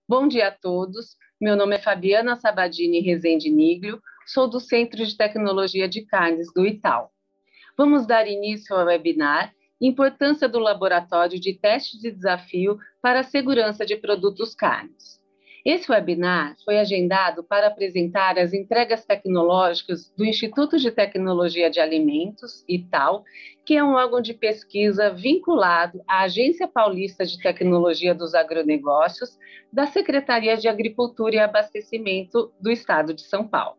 Bom dia a todos. Meu nome é Fabiana Sabadini Rezende Niglio, sou do Centro de Tecnologia de Carnes do Itaú. Vamos dar início ao webinar Importância do Laboratório de Teste de Desafio para a Segurança de Produtos Carnes. Esse webinar foi agendado para apresentar as entregas tecnológicas do Instituto de Tecnologia de Alimentos, ITAL, que é um órgão de pesquisa vinculado à Agência Paulista de Tecnologia dos Agronegócios, da Secretaria de Agricultura e Abastecimento do Estado de São Paulo.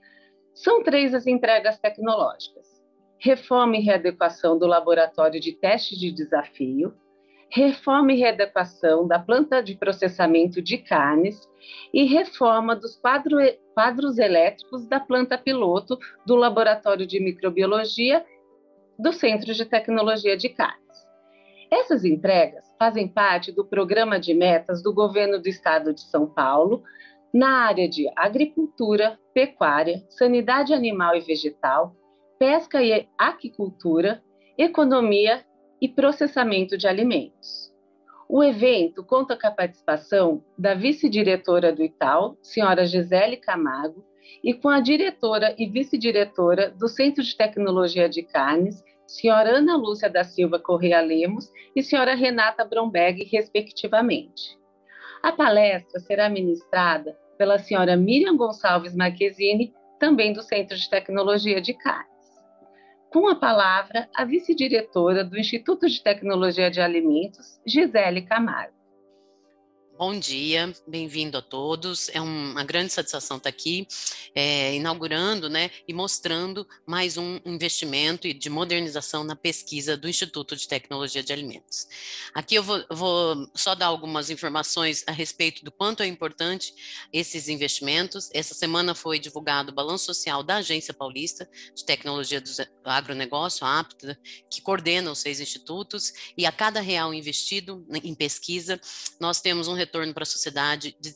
São 3 as entregas tecnológicas: reforma e readequação do Laboratório de Teste de Desafio, reforma e readequação da planta de processamento de carnes e reforma dos quadros elétricos da planta piloto do Laboratório de Microbiologia do Centro de Tecnologia de Carnes. Essas entregas fazem parte do programa de metas do Governo do Estado de São Paulo na área de agricultura, pecuária, sanidade animal e vegetal, pesca e aquicultura, economia e processamento de alimentos. O evento conta com a participação da vice-diretora do Itaú, senhora Gisele Camargo, e com a diretora e vice-diretora do Centro de Tecnologia de Carnes, senhora Ana Lúcia da Silva Corrêa Lemos e senhora Renata Bromberg, respectivamente. A palestra será ministrada pela senhora Miriam Gonçalves Marquezine, também do Centro de Tecnologia de Carnes. Com a palavra, a vice-diretora do Instituto de Tecnologia de Alimentos, Gisele Camargo. Bom dia, bem-vindo a todos. É uma grande satisfação estar aqui, inaugurando, e mostrando mais um investimento de modernização na pesquisa do Instituto de Tecnologia de Alimentos. Aqui eu vou só dar algumas informações a respeito do quanto é importante esses investimentos. Essa semana foi divulgado o Balanço Social da Agência Paulista de Tecnologia do Agronegócio, a APTA, que coordena os 6 institutos, e a cada real investido em pesquisa, nós temos um retorno para a sociedade de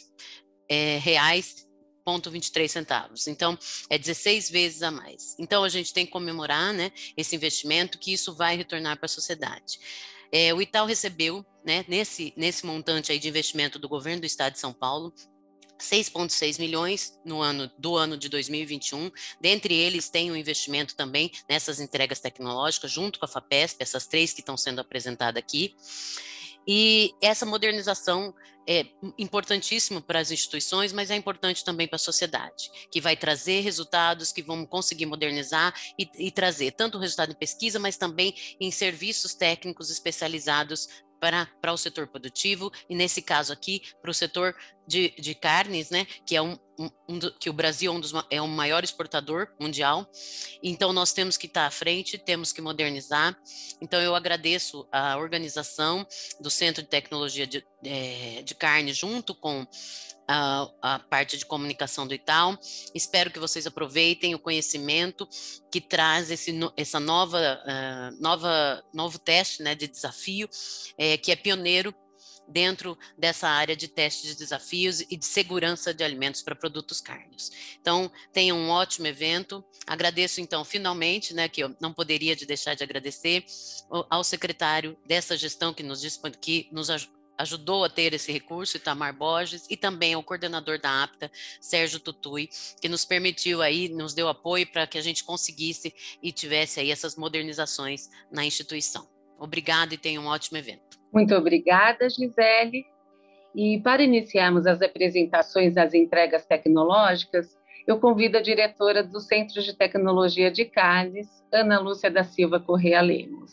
R$16,23. Então, é 16 vezes a mais. Então, a gente tem que comemorar, esse investimento, que isso vai retornar para a sociedade. O Itaú recebeu, nesse montante aí de investimento do governo do Estado de São Paulo, 6,6 milhões do ano de 2021, dentre eles tem um investimento também nessas entregas tecnológicas, junto com a FAPESP, essas 3 que estão sendo apresentadas aqui. E essa modernização é importantíssima para as instituições, mas é importante também para a sociedade, que vai trazer resultados que vão conseguir modernizar e trazer tanto o resultado em pesquisa, mas também em serviços técnicos especializados para o setor produtivo, e nesse caso aqui, para o setor de carnes, que é que o Brasil é o maior exportador mundial. Então nós temos que estar à frente, temos que modernizar. Então eu agradeço a organização do Centro de Tecnologia de Carne, junto com a parte de comunicação do Itaú. Espero que vocês aproveitem o conhecimento que traz essa novo teste, de desafio, que é pioneiro dentro dessa área de teste de desafios e de segurança de alimentos para produtos carnes. Então, tenham um ótimo evento. Agradeço, então, finalmente, que eu não poderia deixar de agradecer ao secretário dessa gestão que nos ajudou a ter esse recurso, Itamar Borges, e também ao coordenador da APTA, Sérgio Tutui, que nos permitiu aí, nos deu apoio para que a gente conseguisse e tivesse aí essas modernizações na instituição. Obrigada e tenha um ótimo evento. Muito obrigada, Gisele. E para iniciarmos as apresentações das entregas tecnológicas, eu convido a diretora do Centro de Tecnologia de Carnes, Ana Lúcia da Silva Corrêa Lemos.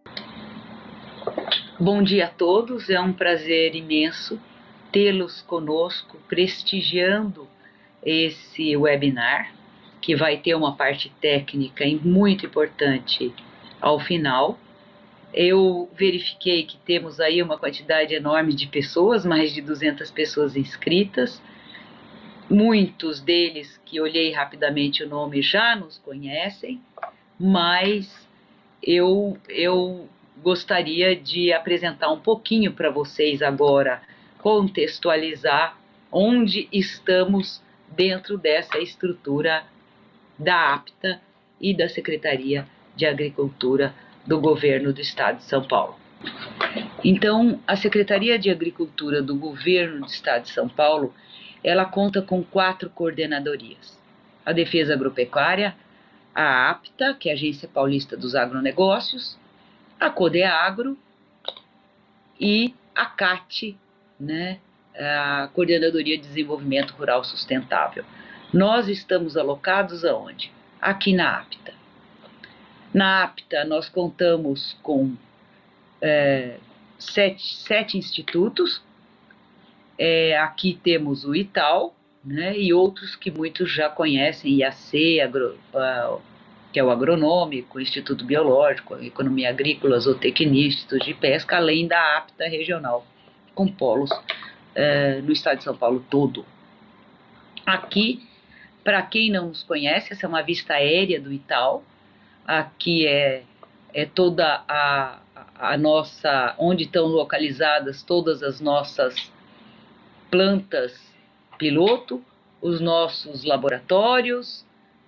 Bom dia a todos, é um prazer imenso tê-los conosco, prestigiando esse webinar, que vai ter uma parte técnica muito importante ao final. Eu verifiquei que temos aí uma quantidade enorme de pessoas, mais de 200 pessoas inscritas. Muitos deles, que olhei rapidamente o nome, já nos conhecem, mas eu gostaria de apresentar um pouquinho para vocês agora, contextualizar onde estamos dentro dessa estrutura da APTA e da Secretaria de Agricultura do Governo do Estado de São Paulo. Então, a Secretaria de Agricultura do Governo do Estado de São Paulo, ela conta com 4 coordenadorias. A Defesa Agropecuária, a APTA, que é a Agência Paulista dos Agronegócios, a CODEAGRO e a CAT, né, a Coordenadoria de Desenvolvimento Rural Sustentável. Nós estamos alocados aonde? Aqui na APTA. Na APTA, nós contamos com 7 institutos. Aqui temos o ITAL, né, e outros que muitos já conhecem, IAC, que é o Agronômico, Instituto Biológico, Economia Agrícola, Zootecnia, Instituto de Pesca, além da APTA regional, com polos no estado de São Paulo todo. Aqui, para quem não nos conhece, essa é uma vista aérea do ITAL. Aqui é toda a nossa, onde estão localizadas todas as nossas plantas piloto, os nossos laboratórios,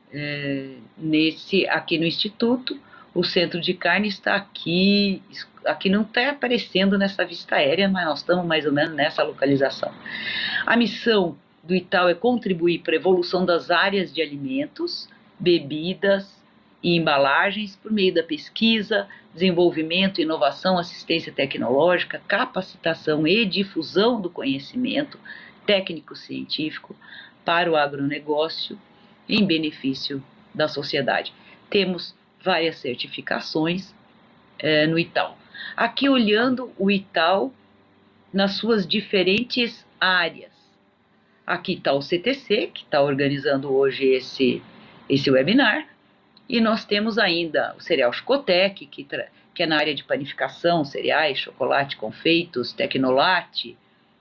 aqui no Instituto. O centro de carne está aqui não está aparecendo nessa vista aérea, mas nós estamos mais ou menos nessa localização. A missão do ITAL é contribuir para a evolução das áreas de alimentos, bebidas e embalagens por meio da pesquisa, desenvolvimento, inovação, assistência tecnológica, capacitação e difusão do conhecimento técnico-científico para o agronegócio em benefício da sociedade. Temos várias certificações no ITAL. Aqui olhando o ITAL nas suas diferentes áreas. Aqui está o CTC, que está organizando hoje esse webinar, e nós temos ainda o Cereal Chocotec, que é na área de panificação, cereais, chocolate, confeitos, tecnolate,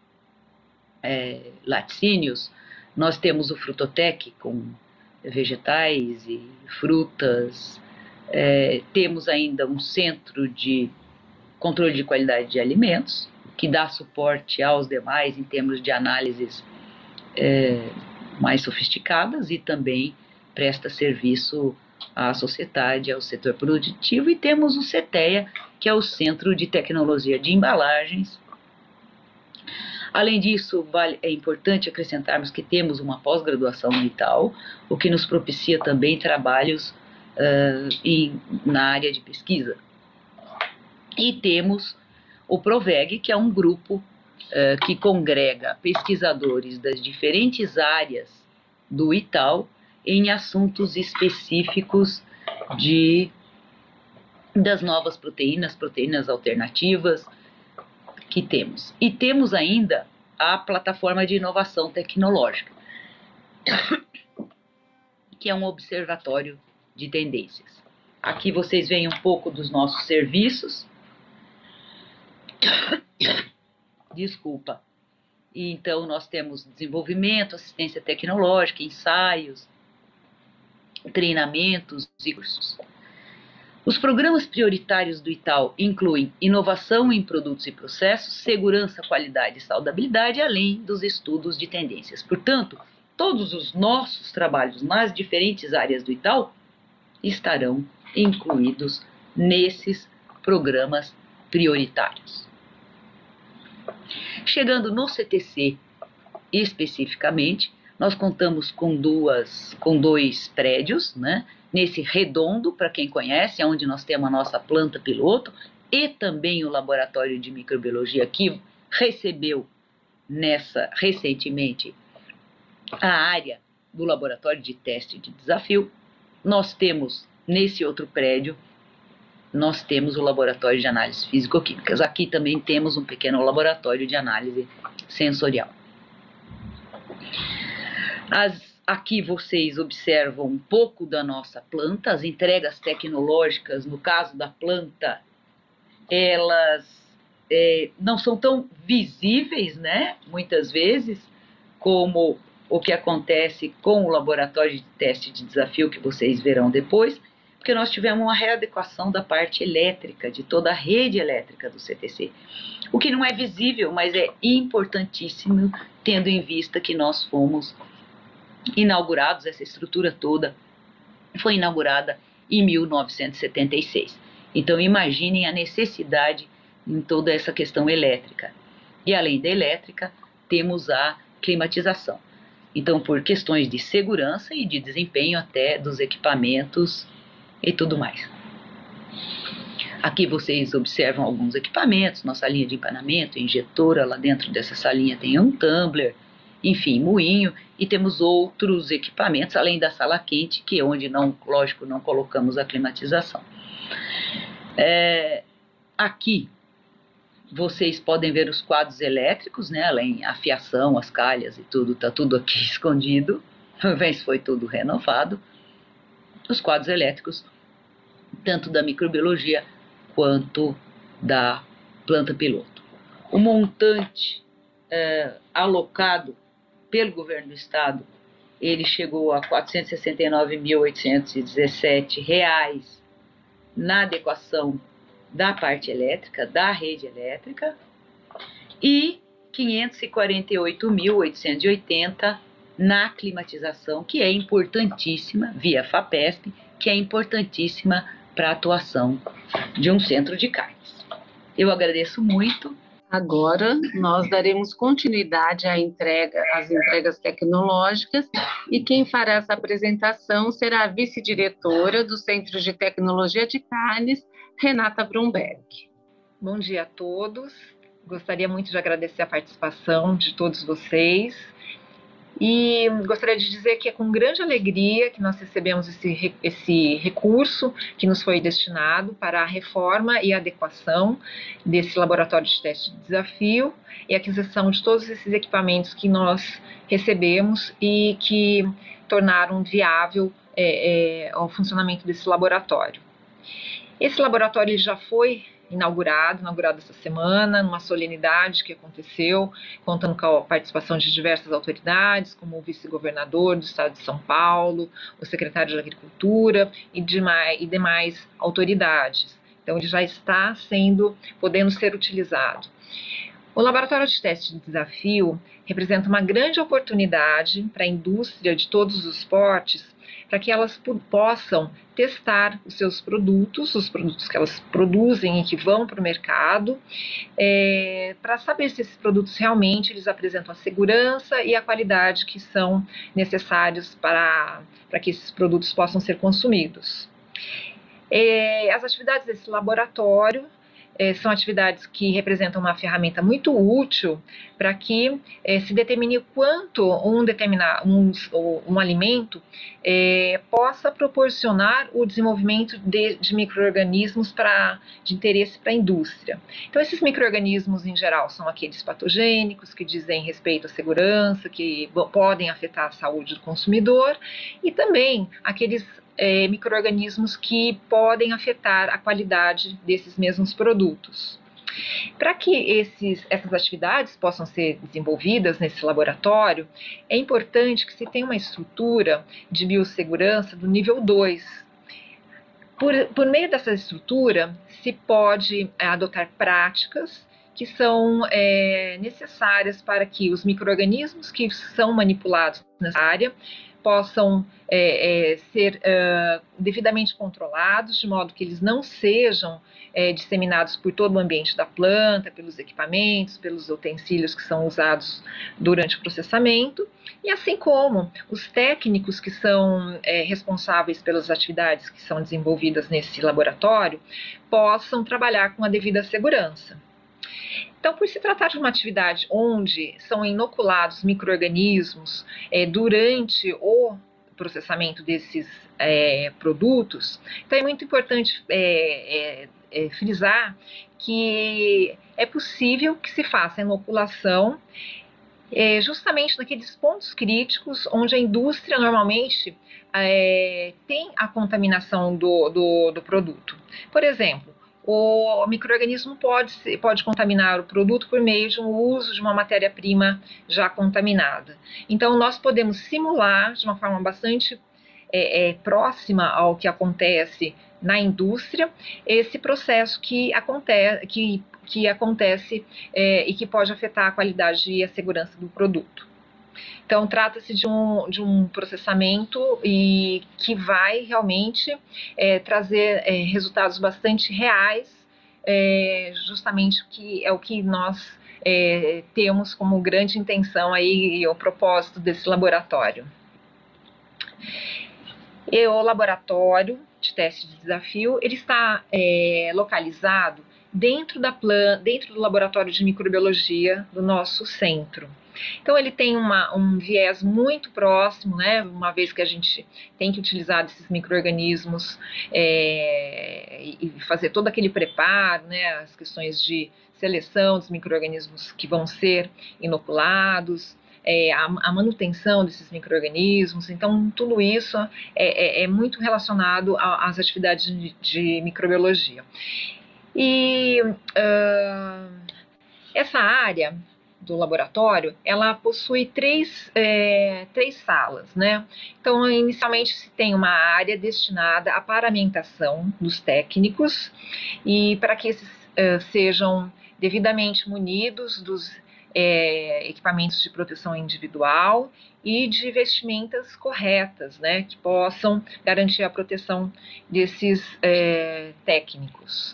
laticínios. Nós temos o Frutotec, com vegetais e frutas. Temos ainda um centro de controle de qualidade de alimentos, que dá suporte aos demais em termos de análises mais sofisticadas e também presta serviço à sociedade, ao setor produtivo. E temos o CETEA, que é o Centro de Tecnologia de Embalagens. Além disso, é importante acrescentarmos que temos uma pós-graduação no ITAL, o que nos propicia também trabalhos na área de pesquisa. E temos o PROVEG, que é um grupo que congrega pesquisadores das diferentes áreas do ITAL em assuntos específicos das novas proteínas alternativas que temos. E temos ainda a plataforma de inovação tecnológica, que é um observatório de tendências. Aqui vocês veem um pouco dos nossos serviços. Desculpa. E então nós temos desenvolvimento, assistência tecnológica, ensaios, treinamentos e cursos. Os programas prioritários do ITAL incluem inovação em produtos e processos, segurança, qualidade e saudabilidade, além dos estudos de tendências. Portanto, todos os nossos trabalhos nas diferentes áreas do ITAL estarão incluídos nesses programas prioritários. Chegando no CTC especificamente, nós contamos com dois prédios, né? Nesse redondo, para quem conhece, onde nós temos a nossa planta piloto, e também o laboratório de microbiologia que recebeu recentemente a área do laboratório de teste de desafio. Nós temos nesse outro prédio, nós temos o laboratório de análises físico-químicas. Aqui também temos um pequeno laboratório de análise sensorial. Aqui vocês observam um pouco da nossa planta. As entregas tecnológicas, no caso da planta, elas não são tão visíveis, né? Muitas vezes, como o que acontece com o laboratório de teste de desafio, que vocês verão depois, porque nós tivemos uma readequação da parte elétrica, de toda a rede elétrica do CTC. O que não é visível, mas é importantíssimo, tendo em vista que nós fomos inaugurados, essa estrutura toda foi inaugurada em 1976. Então imaginem a necessidade em toda essa questão elétrica. E além da elétrica, temos a climatização. Então, por questões de segurança e de desempenho até dos equipamentos e tudo mais. Aqui vocês observam alguns equipamentos, nossa linha de empanamento, injetora, lá dentro dessa salinha tem um tumbler, enfim, moinho, e temos outros equipamentos, além da sala quente, que é onde, lógico, não colocamos a climatização. Aqui vocês podem ver os quadros elétricos, né? Além a fiação, as calhas e tudo, está tudo aqui escondido, mas foi tudo renovado. Os quadros elétricos, tanto da microbiologia quanto da planta piloto. O montante alocado pelo governo do estado, ele chegou a R$ 469.817 na adequação da parte elétrica, da rede elétrica, e R$ 548.880 na climatização, que é importantíssima, via FAPESP, que é importantíssima para a atuação de um centro de carnes. Eu agradeço muito. Agora, nós daremos continuidade às entregas tecnológicas, e quem fará essa apresentação será a vice-diretora do Centro de Tecnologia de Carnes, Renata Brumberg. Bom dia a todos. Gostaria muito de agradecer a participação de todos vocês. E gostaria de dizer que é com grande alegria que nós recebemos esse recurso que nos foi destinado para a reforma e adequação desse laboratório de teste de desafio e aquisição de todos esses equipamentos que nós recebemos e que tornaram viável o funcionamento desse laboratório. Esse laboratório ele já foi inaugurado essa semana, numa solenidade que aconteceu, contando com a participação de diversas autoridades, como o vice-governador do estado de São Paulo, o secretário de Agricultura e demais autoridades. Então, ele já está podendo ser utilizado. O Laboratório de Teste de Desafio representa uma grande oportunidade para a indústria de todos os portes, para que elas possam testar os seus produtos, os produtos que elas produzem e que vão para o mercado, para saber se esses produtos realmente eles apresentam a segurança e a qualidade que são necessários para que esses produtos possam ser consumidos. As atividades desse laboratório são atividades que representam uma ferramenta muito útil para que se determine quanto um alimento possa proporcionar o desenvolvimento de micro-organismos de interesse para a indústria. Então, esses micro-organismos, em geral, são aqueles patogênicos que dizem respeito à segurança, que podem afetar a saúde do consumidor, e também aqueles micro-organismos que podem afetar a qualidade desses mesmos produtos. Para que essas atividades possam ser desenvolvidas nesse laboratório, é importante que se tenha uma estrutura de biossegurança do nível 2. Por meio dessa estrutura, se pode adotar práticas que são necessárias para que os micro-organismos que são manipulados nessa área possam ser devidamente controlados, de modo que eles não sejam disseminados por todo o ambiente da planta, pelos equipamentos, pelos utensílios que são usados durante o processamento, e assim como os técnicos que são responsáveis pelas atividades que são desenvolvidas nesse laboratório possam trabalhar com a devida segurança. Então, por se tratar de uma atividade onde são inoculados micro-organismos durante o processamento desses produtos, então é muito importante frisar que é possível que se faça a inoculação justamente naqueles pontos críticos onde a indústria normalmente tem a contaminação do produto. Por exemplo, o micro-organismo pode contaminar o produto por meio de um uso de uma matéria-prima já contaminada. Então, nós podemos simular de uma forma bastante próxima ao que acontece na indústria esse processo que acontece e que pode afetar a qualidade e a segurança do produto. Então, trata-se de um processamento e que vai realmente trazer resultados bastante reais justamente o que nós temos como grande intenção aí, e o propósito desse laboratório. E o laboratório de teste de desafio, ele está localizado dentro do laboratório de microbiologia do nosso centro. Então ele tem um viés muito próximo, né, uma vez que a gente tem que utilizar esses micro-organismos e fazer todo aquele preparo, né, as questões de seleção dos micro-organismos que vão ser inoculados, a manutenção desses micro-organismos. Então tudo isso é muito relacionado às atividades de microbiologia. E essa área do laboratório, ela possui três salas, né? Então, inicialmente se tem uma área destinada à paramentação dos técnicos e para que esses sejam devidamente munidos dos equipamentos de proteção individual e de vestimentas corretas, né? Que possam garantir a proteção desses técnicos.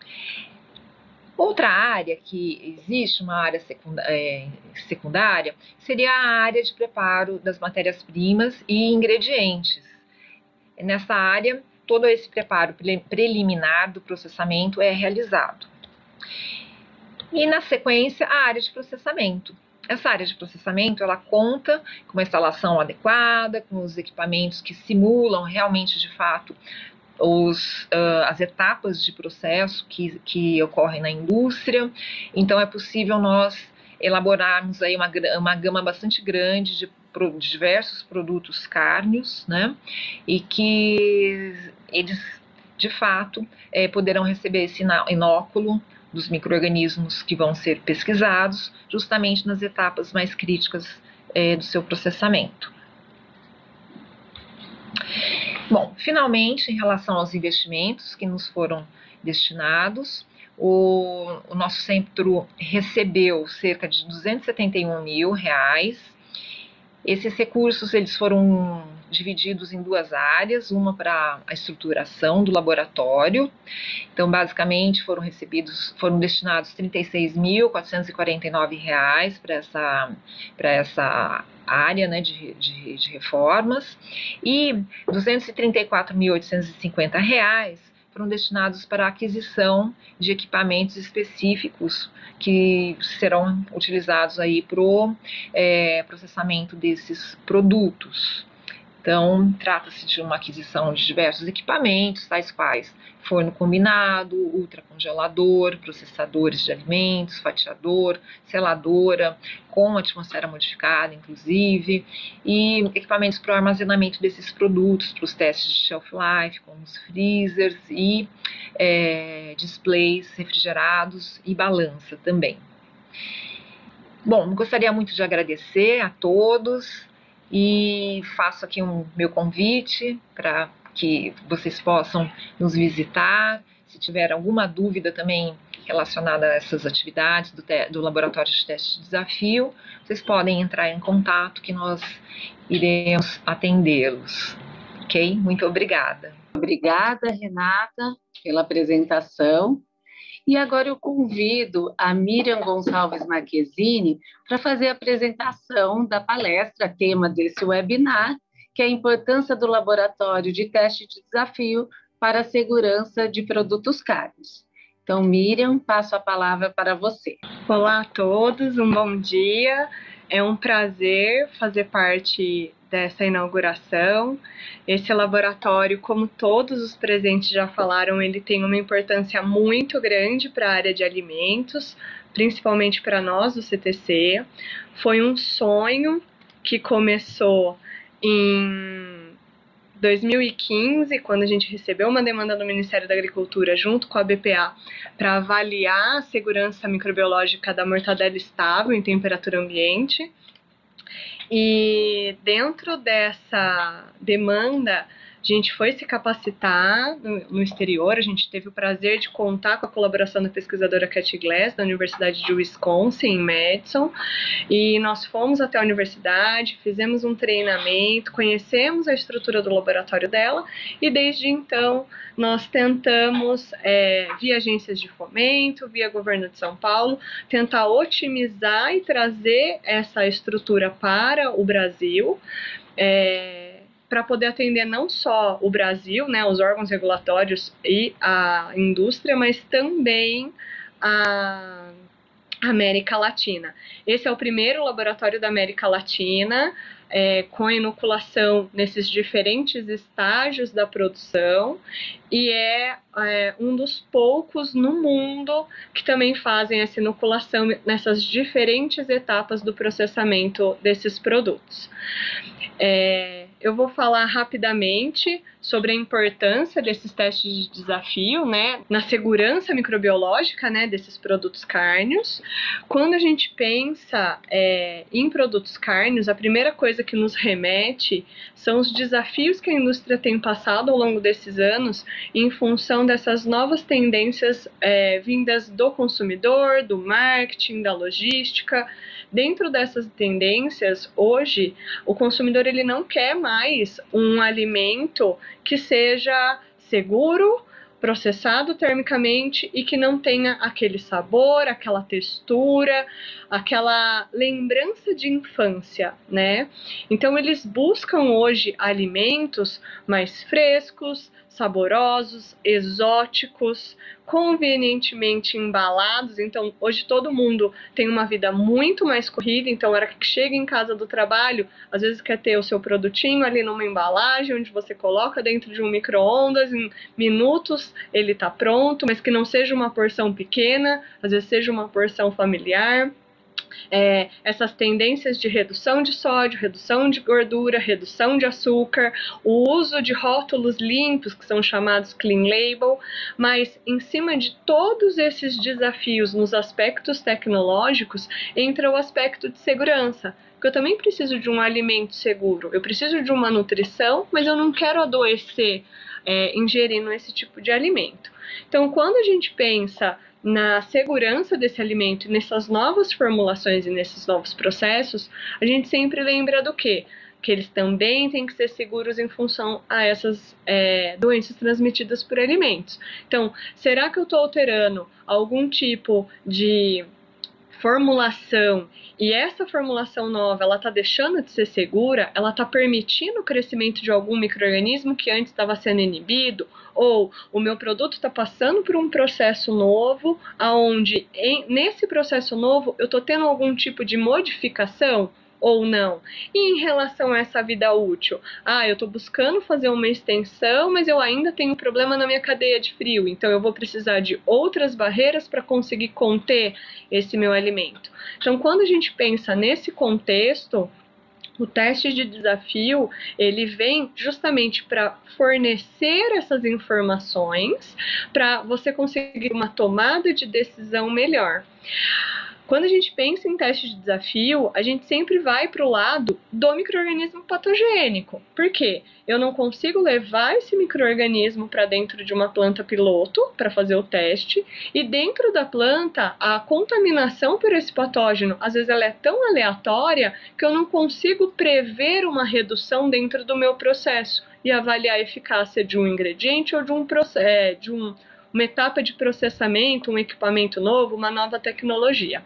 Outra área que existe, uma área secundária, seria a área de preparo das matérias-primas e ingredientes. Nessa área, todo esse preparo preliminar do processamento é realizado. E na sequência, a área de processamento. Essa área de processamento, ela conta com uma instalação adequada, com os equipamentos que simulam realmente, de fato, as etapas de processo que ocorrem na indústria. Então é possível nós elaborarmos aí uma gama bastante grande de diversos produtos cárneos, né? E que eles, de fato, poderão receber esse inóculo dos micro-organismos que vão ser pesquisados justamente nas etapas mais críticas do seu processamento. Bom, finalmente, em relação aos investimentos que nos foram destinados, o nosso centro recebeu cerca de R$271 mil. Esses recursos eles foram divididos em duas áreas, uma para a estruturação do laboratório. Então, basicamente, foram destinados R$36.449 para essa área, né, de reformas, e R$234.850 foram destinados para a aquisição de equipamentos específicos que serão utilizados aí para o processamento desses produtos. Então, trata-se de uma aquisição de diversos equipamentos, tais quais forno combinado, ultracongelador, processadores de alimentos, fatiador, seladora, com atmosfera modificada, inclusive, e equipamentos para o armazenamento desses produtos, para os testes de shelf life, como os freezers e displays refrigerados e balança também. Bom, gostaria muito de agradecer a todos e faço aqui meu convite para que vocês possam nos visitar. Se tiver alguma dúvida também relacionada a essas atividades do Laboratório de Teste de Desafio, vocês podem entrar em contato que nós iremos atendê-los. Ok? Muito obrigada. Obrigada, Renata, pela apresentação. E agora eu convido a Miriam Gonçalves Marquezine para fazer a apresentação da palestra, tema desse webinar, que é a importância do laboratório de teste de desafio para a segurança de produtos cárneos. Então, Miriam, passo a palavra para você. Olá a todos, um bom dia. É um prazer fazer parte dessa inauguração. Esse laboratório, como todos os presentes já falaram, ele tem uma importância muito grande para a área de alimentos, principalmente para nós do CTC. Foi um sonho que começou em 2015, quando a gente recebeu uma demanda do Ministério da Agricultura junto com a BPA para avaliar a segurança microbiológica da mortadela estável em temperatura ambiente. E dentro dessa demanda gente foi se capacitar no exterior, a gente teve o prazer de contar com a colaboração da pesquisadora Katy Glass, da Universidade de Wisconsin, em Madison, e nós fomos até a universidade, fizemos um treinamento, conhecemos a estrutura do laboratório dela, e desde então nós tentamos, via agências de fomento, via governo de São Paulo, tentar otimizar e trazer essa estrutura para o Brasil, para poder atender não só o Brasil, né, os órgãos regulatórios e a indústria, mas também a América Latina. Esse é o primeiro laboratório da América Latina, com inoculação nesses diferentes estágios da produção, e é um dos poucos no mundo que também fazem essa inoculação nessas diferentes etapas do processamento desses produtos. Eu vou falar rapidamente sobre a importância desses testes de desafio, né, na segurança microbiológica, né, desses produtos cárneos. Quando a gente pensa em produtos cárneos, a primeira coisa que nos remete são os desafios que a indústria tem passado ao longo desses anos em função dessas novas tendências vindas do consumidor, do marketing, da logística. Dentro dessas tendências, hoje, o consumidor ele não quer mais um alimento que seja seguro, processado termicamente e que não tenha aquele sabor, aquela textura, aquela lembrança de infância, né? Então, eles buscam hoje alimentos mais frescos, saborosos, exóticos, convenientemente embalados. Então, hoje todo mundo tem uma vida muito mais corrida, então, na hora que chega em casa do trabalho, às vezes quer ter o seu produtinho ali numa embalagem, onde você coloca dentro de um micro-ondas, em minutos ele está pronto, mas que não seja uma porção pequena, às vezes seja uma porção familiar. Essas tendências de redução de sódio, redução de gordura, redução de açúcar, o uso de rótulos limpos, que são chamados clean label, mas em cima de todos esses desafios nos aspectos tecnológicos, entra o aspecto de segurança, porque eu também preciso de um alimento seguro, eu preciso de uma nutrição, mas eu não quero adoecer ingerindo esse tipo de alimento. Então, quando a gente pensa na segurança desse alimento, nessas novas formulações e nesses novos processos, a gente sempre lembra do quê? Que eles também têm que ser seguros em função a essas doenças transmitidas por alimentos. Então, será que eu estou alterando algum tipo de formulação e essa formulação nova, ela está deixando de ser segura, ela está permitindo o crescimento de algum micro-organismo que antes estava sendo inibido, ou o meu produto está passando por um processo novo, onde nesse processo novo eu estou tendo algum tipo de modificação ou não. E em relação a essa vida útil, eu estou buscando fazer uma extensão, mas eu ainda tenho problema na minha cadeia de frio, então eu vou precisar de outras barreiras para conseguir conter esse meu alimento. Então, quando a gente pensa nesse contexto, o teste de desafio, ele vem justamente para fornecer essas informações para você conseguir uma tomada de decisão melhor. Quando a gente pensa em teste de desafio, a gente sempre vai para o lado do micro-organismo patogênico. Por quê? Eu não consigo levar esse micro-organismo para dentro de uma planta piloto para fazer o teste, e dentro da planta, a contaminação por esse patógeno, às vezes ela é tão aleatória que eu não consigo prever uma redução dentro do meu processo e avaliar a eficácia de um ingrediente ou de uma etapa de processamento, um equipamento novo, uma nova tecnologia.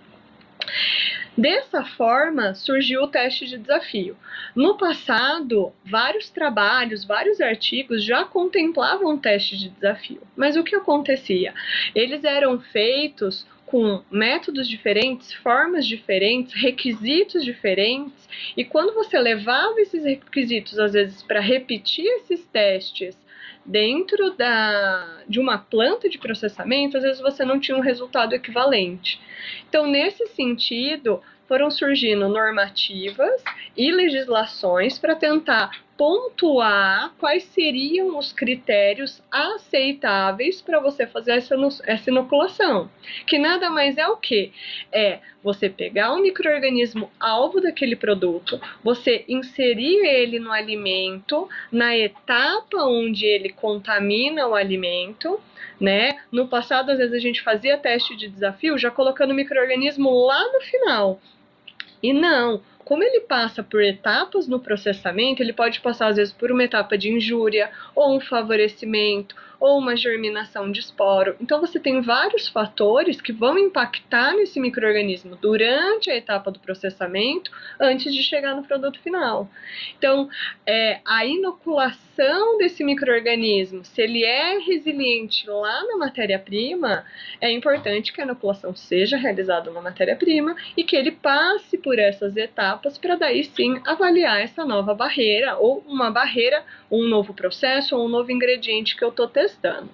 Dessa forma, surgiu o teste de desafio. No passado, vários trabalhos, vários artigos já contemplavam o teste de desafio. Mas o que acontecia? Eles eram feitos com métodos diferentes, formas diferentes, requisitos diferentes, e quando você levava esses requisitos, às vezes, para repetir esses testes dentro de uma planta de processamento, às vezes você não tinha um resultado equivalente. Então, nesse sentido, foram surgindo normativas e legislações para tentar pontuar quais seriam os critérios aceitáveis para você fazer essa inoculação, que nada mais é o que? É você pegar o micro-organismo alvo daquele produto, você inserir ele no alimento, na etapa onde ele contamina o alimento, né? No passado, às vezes a gente fazia teste de desafio já colocando o micro-organismo lá no final. E não, como ele passa por etapas no processamento, ele pode passar às vezes por uma etapa de injúria, ou um favorecimento, ou uma germinação de esporo. Então você tem vários fatores que vão impactar nesse micro-organismo durante a etapa do processamento, antes de chegar no produto final. Então, a inoculação desse micro-organismo, se ele é resiliente lá na matéria-prima, é importante que a inoculação seja realizada na matéria-prima e que ele passe por essas etapas para daí sim avaliar essa nova barreira, ou uma barreira, um novo processo, ou um novo ingrediente que eu estou testando.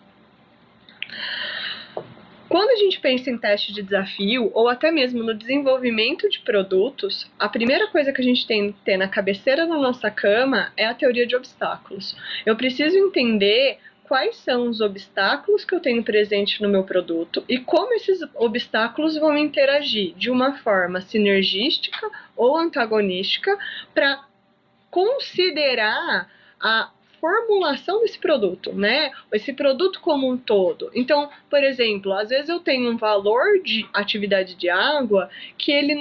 Quando a gente pensa em teste de desafio, ou até mesmo no desenvolvimento de produtos, a primeira coisa que a gente tem que ter na cabeceira da nossa cama é a teoria de obstáculos. Eu preciso entender quais são os obstáculos que eu tenho presente no meu produto e como esses obstáculos vão interagir de uma forma sinergística ou antagonística para considerar a formulação desse produto, né? Esse produto como um todo. Então, por exemplo, às vezes eu tenho um valor de atividade de água que ele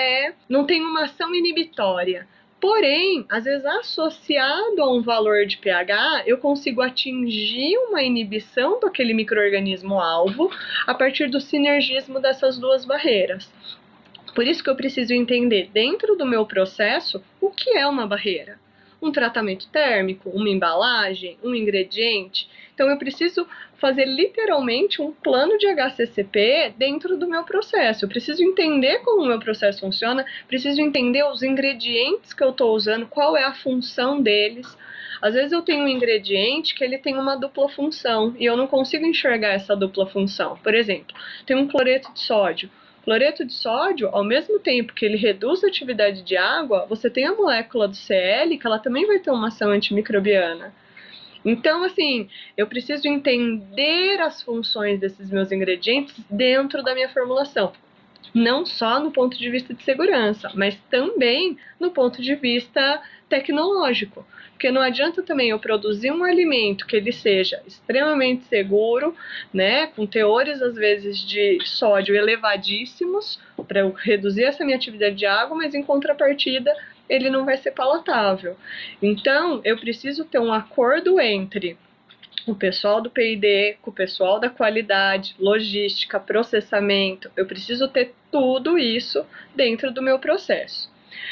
não tem uma ação inibitória. Porém, às vezes associado a um valor de pH, eu consigo atingir uma inibição daquele micro-organismo alvo a partir do sinergismo dessas duas barreiras. Por isso que eu preciso entender dentro do meu processo o que é uma barreira. Um tratamento térmico, uma embalagem, um ingrediente. Então eu preciso fazer literalmente um plano de HACCP dentro do meu processo. Eu preciso entender como o meu processo funciona, preciso entender os ingredientes que eu estou usando, qual é a função deles. Às vezes eu tenho um ingrediente que ele tem uma dupla função e eu não consigo enxergar essa dupla função. Por exemplo, tem um cloreto de sódio. Cloreto de sódio, ao mesmo tempo que ele reduz a atividade de água, você tem a molécula do Cl, que ela também vai ter uma ação antimicrobiana. Então, assim, eu preciso entender as funções desses meus ingredientes dentro da minha formulação. Não só no ponto de vista de segurança, mas também no ponto de vista tecnológico. Porque não adianta também eu produzir um alimento que ele seja extremamente seguro, né, com teores às vezes de sódio elevadíssimos, para eu reduzir essa minha atividade de água, mas em contrapartida ele não vai ser palatável. Então, eu preciso ter um acordo entre o pessoal do P&D, com o pessoal da qualidade, logística, processamento. Eu preciso ter tudo isso dentro do meu processo.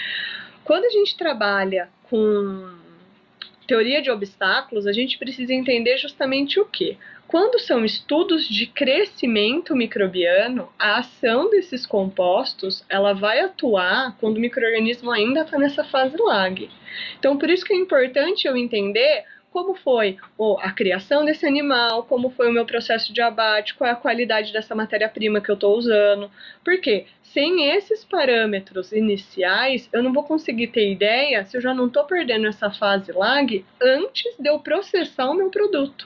Quando a gente trabalha com teoria de obstáculos, a gente precisa entender justamente o quê? Quando são estudos de crescimento microbiano, a ação desses compostos ela vai atuar quando o micro-organismo ainda está nessa fase lag. Então, por isso que é importante eu entender como foi a criação desse animal, como foi o meu processo de abate, qual é a qualidade dessa matéria-prima que eu estou usando. Por quê? Sem esses parâmetros iniciais, eu não vou conseguir ter ideia se eu já não estou perdendo essa fase lag antes de eu processar o meu produto.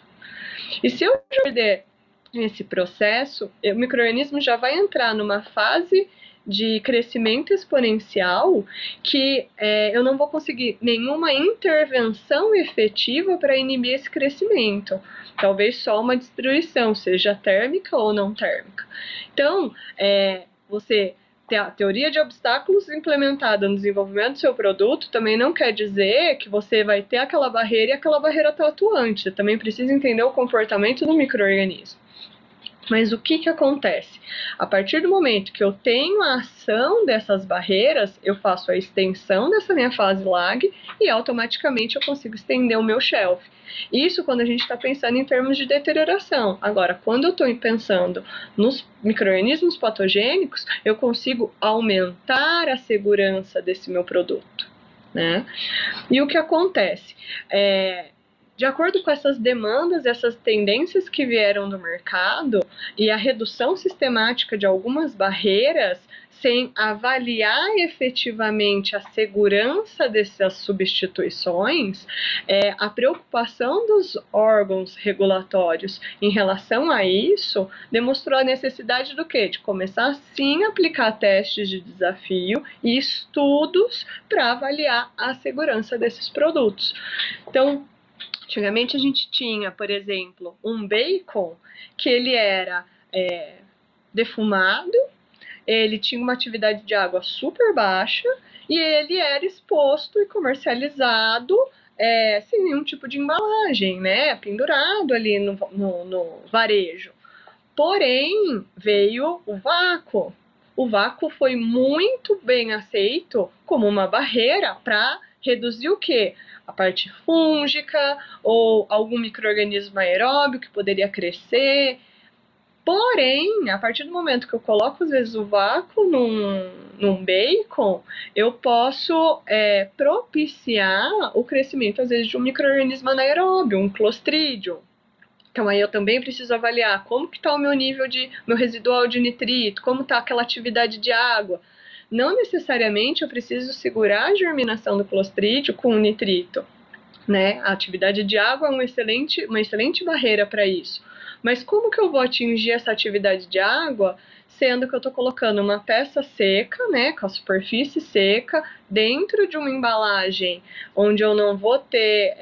E se eu perder esse processo, o micro-organismo já vai entrar numa fase de crescimento exponencial que eu não vou conseguir nenhuma intervenção efetiva para inibir esse crescimento. Talvez só uma destruição, seja térmica ou não térmica. Então, você ter a teoria de obstáculos implementada no desenvolvimento do seu produto também não quer dizer que você vai ter aquela barreira e aquela barreira está atuante. Você também precisa entender o comportamento do micro-organismo. Mas o que acontece? A partir do momento que eu tenho a ação dessas barreiras, eu faço a extensão dessa minha fase lag e automaticamente eu consigo estender o meu shelf. Isso quando a gente está pensando em termos de deterioração. Agora, quando eu estou pensando nos micro-organismos patogênicos, eu consigo aumentar a segurança desse meu produto, né? E o que acontece? de acordo com essas demandas, essas tendências que vieram do mercado e a redução sistemática de algumas barreiras, sem avaliar efetivamente a segurança dessas substituições, a preocupação dos órgãos regulatórios em relação a isso demonstrou a necessidade do quê? De começar sim a aplicar testes de desafio e estudos para avaliar a segurança desses produtos. Então, antigamente a gente tinha, por exemplo, um bacon que ele era defumado, ele tinha uma atividade de água super baixa e ele era exposto e comercializado sem nenhum tipo de embalagem, né? Pendurado ali no varejo. Porém, veio o vácuo. O vácuo foi muito bem aceito como uma barreira para reduzir o quê? A parte fúngica ou algum micro-organismo aeróbio que poderia crescer. Porém, a partir do momento que eu coloco, às vezes, o vácuo num bacon, eu posso propiciar o crescimento, às vezes, de um micro-organismo anaeróbio, um clostridium. Então, aí eu também preciso avaliar como que está o meu residual de nitrito, como está aquela atividade de água. Não necessariamente eu preciso segurar a germinação do clostridio com o nitrito, né? A atividade de água é uma excelente barreira para isso. Mas como que eu vou atingir essa atividade de água, sendo que eu estou colocando uma peça seca, né, com a superfície seca, dentro de uma embalagem onde eu não vou ter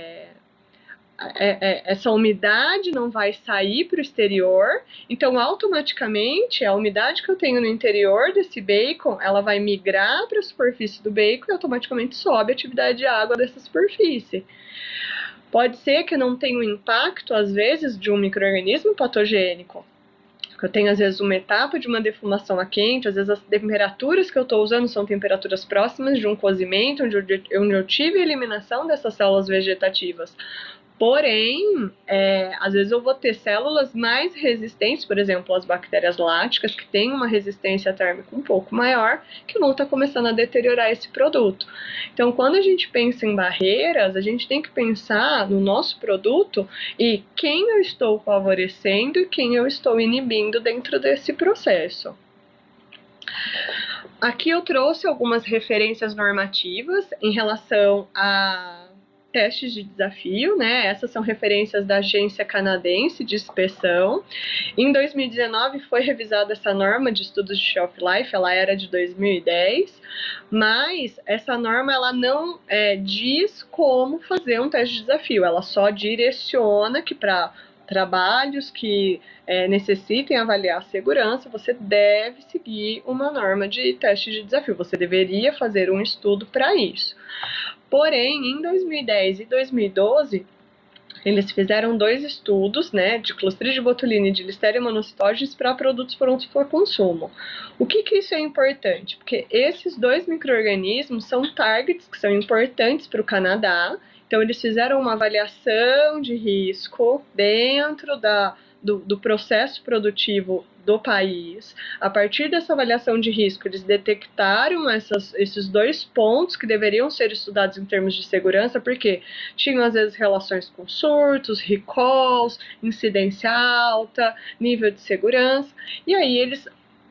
essa umidade não vai sair para o exterior, então automaticamente a umidade que eu tenho no interior desse bacon, ela vai migrar para a superfície do bacon e automaticamente sobe a atividade de água dessa superfície. Pode ser que não tenha um impacto, às vezes, de um micro-organismo patogênico. Eu tenho, às vezes, uma etapa de uma defumação a quente, às vezes as temperaturas que eu estou usando são temperaturas próximas de um cozimento, onde eu tive a eliminação dessas células vegetativas. Porém, às vezes eu vou ter células mais resistentes, por exemplo, as bactérias láticas, que têm uma resistência térmica um pouco maior, que vão estar começando a deteriorar esse produto. Então, quando a gente pensa em barreiras, a gente tem que pensar no nosso produto e quem eu estou favorecendo e quem eu estou inibindo dentro desse processo. Aqui eu trouxe algumas referências normativas em relação a testes de desafio, né? Essas são referências da Agência Canadense de Inspeção. Em 2019 foi revisada essa norma de estudos de shelf life, ela era de 2010, mas essa norma ela não diz como fazer um teste de desafio, ela só direciona que para trabalhos que necessitem avaliar a segurança, você deve seguir uma norma de teste de desafio, você deveria fazer um estudo para isso. Porém, em 2010 e 2012, eles fizeram 2 estudos, né, de Clostridium botulinum e de Listeria monocytogenes para produtos prontos para consumo. O que isso é importante? Porque esses 2 micro-organismos são targets que são importantes para o Canadá. Então, eles fizeram uma avaliação de risco dentro do processo produtivo do país. A partir dessa avaliação de risco, eles detectaram esses 2 pontos que deveriam ser estudados em termos de segurança, porque tinham, às vezes, relações com surtos, recalls, incidência alta, nível de segurança, e aí eles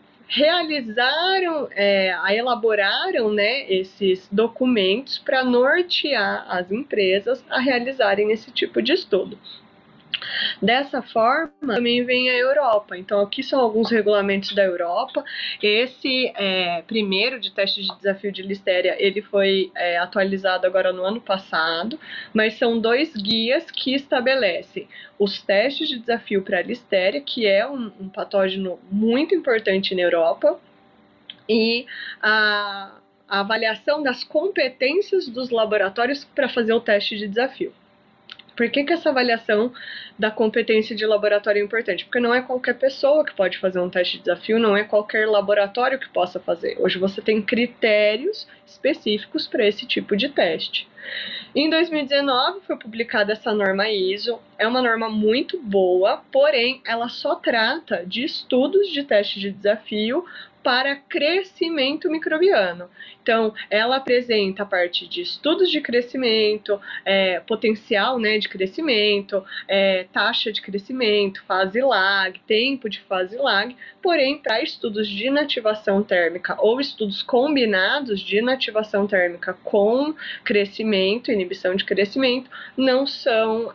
realizaram, elaboraram, né, esses documentos para nortear as empresas a realizarem esse tipo de estudo. Dessa forma, também vem a Europa. Então, aqui são alguns regulamentos da Europa. Esse primeiro de teste de desafio de Listeria, ele foi atualizado agora no ano passado, mas são 2 guias que estabelecem os testes de desafio para a Listeria, que é um patógeno muito importante na Europa, e a avaliação das competências dos laboratórios para fazer o teste de desafio. Por que essa avaliação da competência de laboratório é importante? Porque não é qualquer pessoa que pode fazer um teste de desafio, não é qualquer laboratório que possa fazer. Hoje você tem critérios específicos para esse tipo de teste. Em 2019 foi publicada essa norma ISO, é uma norma muito boa, porém ela só trata de estudos de teste de desafio para crescimento microbiano. Então, ela apresenta a parte de estudos de crescimento, potencial, né, de crescimento, taxa de crescimento, fase lag, tempo de fase lag, porém, para estudos de inativação térmica ou estudos combinados de inativação térmica com crescimento, inibição de crescimento, não são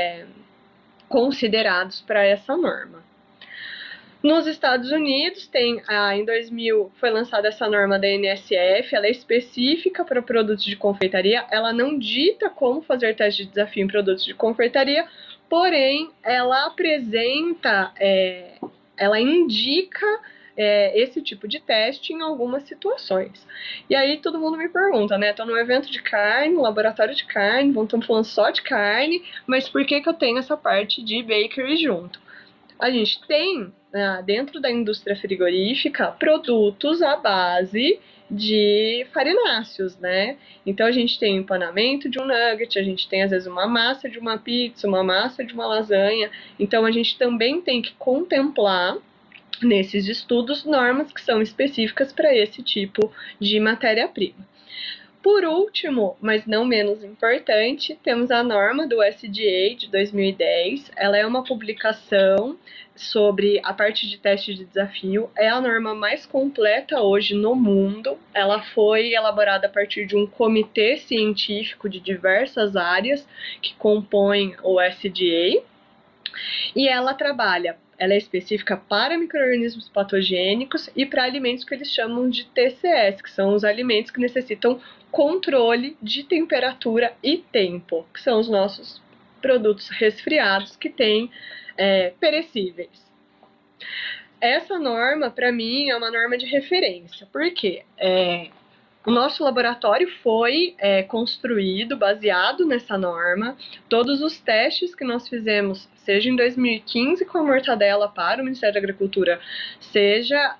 considerados para essa norma. Nos Estados Unidos, em 2000 foi lançada essa norma da NSF, ela é específica para produtos de confeitaria, ela não dita como fazer teste de desafio em produtos de confeitaria, porém, ela apresenta, ela indica esse tipo de teste em algumas situações. E aí todo mundo me pergunta, né? Estou num evento de carne, um laboratório de carne, estamos falando só de carne, mas por que eu tenho essa parte de bakery junto? A gente tem, dentro da indústria frigorífica, produtos à base de farináceos, né? Então a gente tem o empanamento de um nugget, a gente tem às vezes uma massa de uma pizza, uma massa de uma lasanha. Então a gente também tem que contemplar nesses estudos normas que são específicas para esse tipo de matéria-prima. Por último, mas não menos importante, temos a norma do SDA de 2010. Ela é uma publicação sobre a parte de teste de desafio. É a norma mais completa hoje no mundo. Ela foi elaborada a partir de um comitê científico de diversas áreas que compõem o SDA. E ela é específica para micro-organismos patogênicos e para alimentos que eles chamam de TCS, que são os alimentos que necessitam controle de temperatura e tempo, que são os nossos produtos resfriados que têm perecíveis. Essa norma, para mim, é uma norma de referência. Por quê? O nosso laboratório foi construído baseado nessa norma. Todos os testes que nós fizemos, seja em 2015 com a mortadela para o Ministério da Agricultura, seja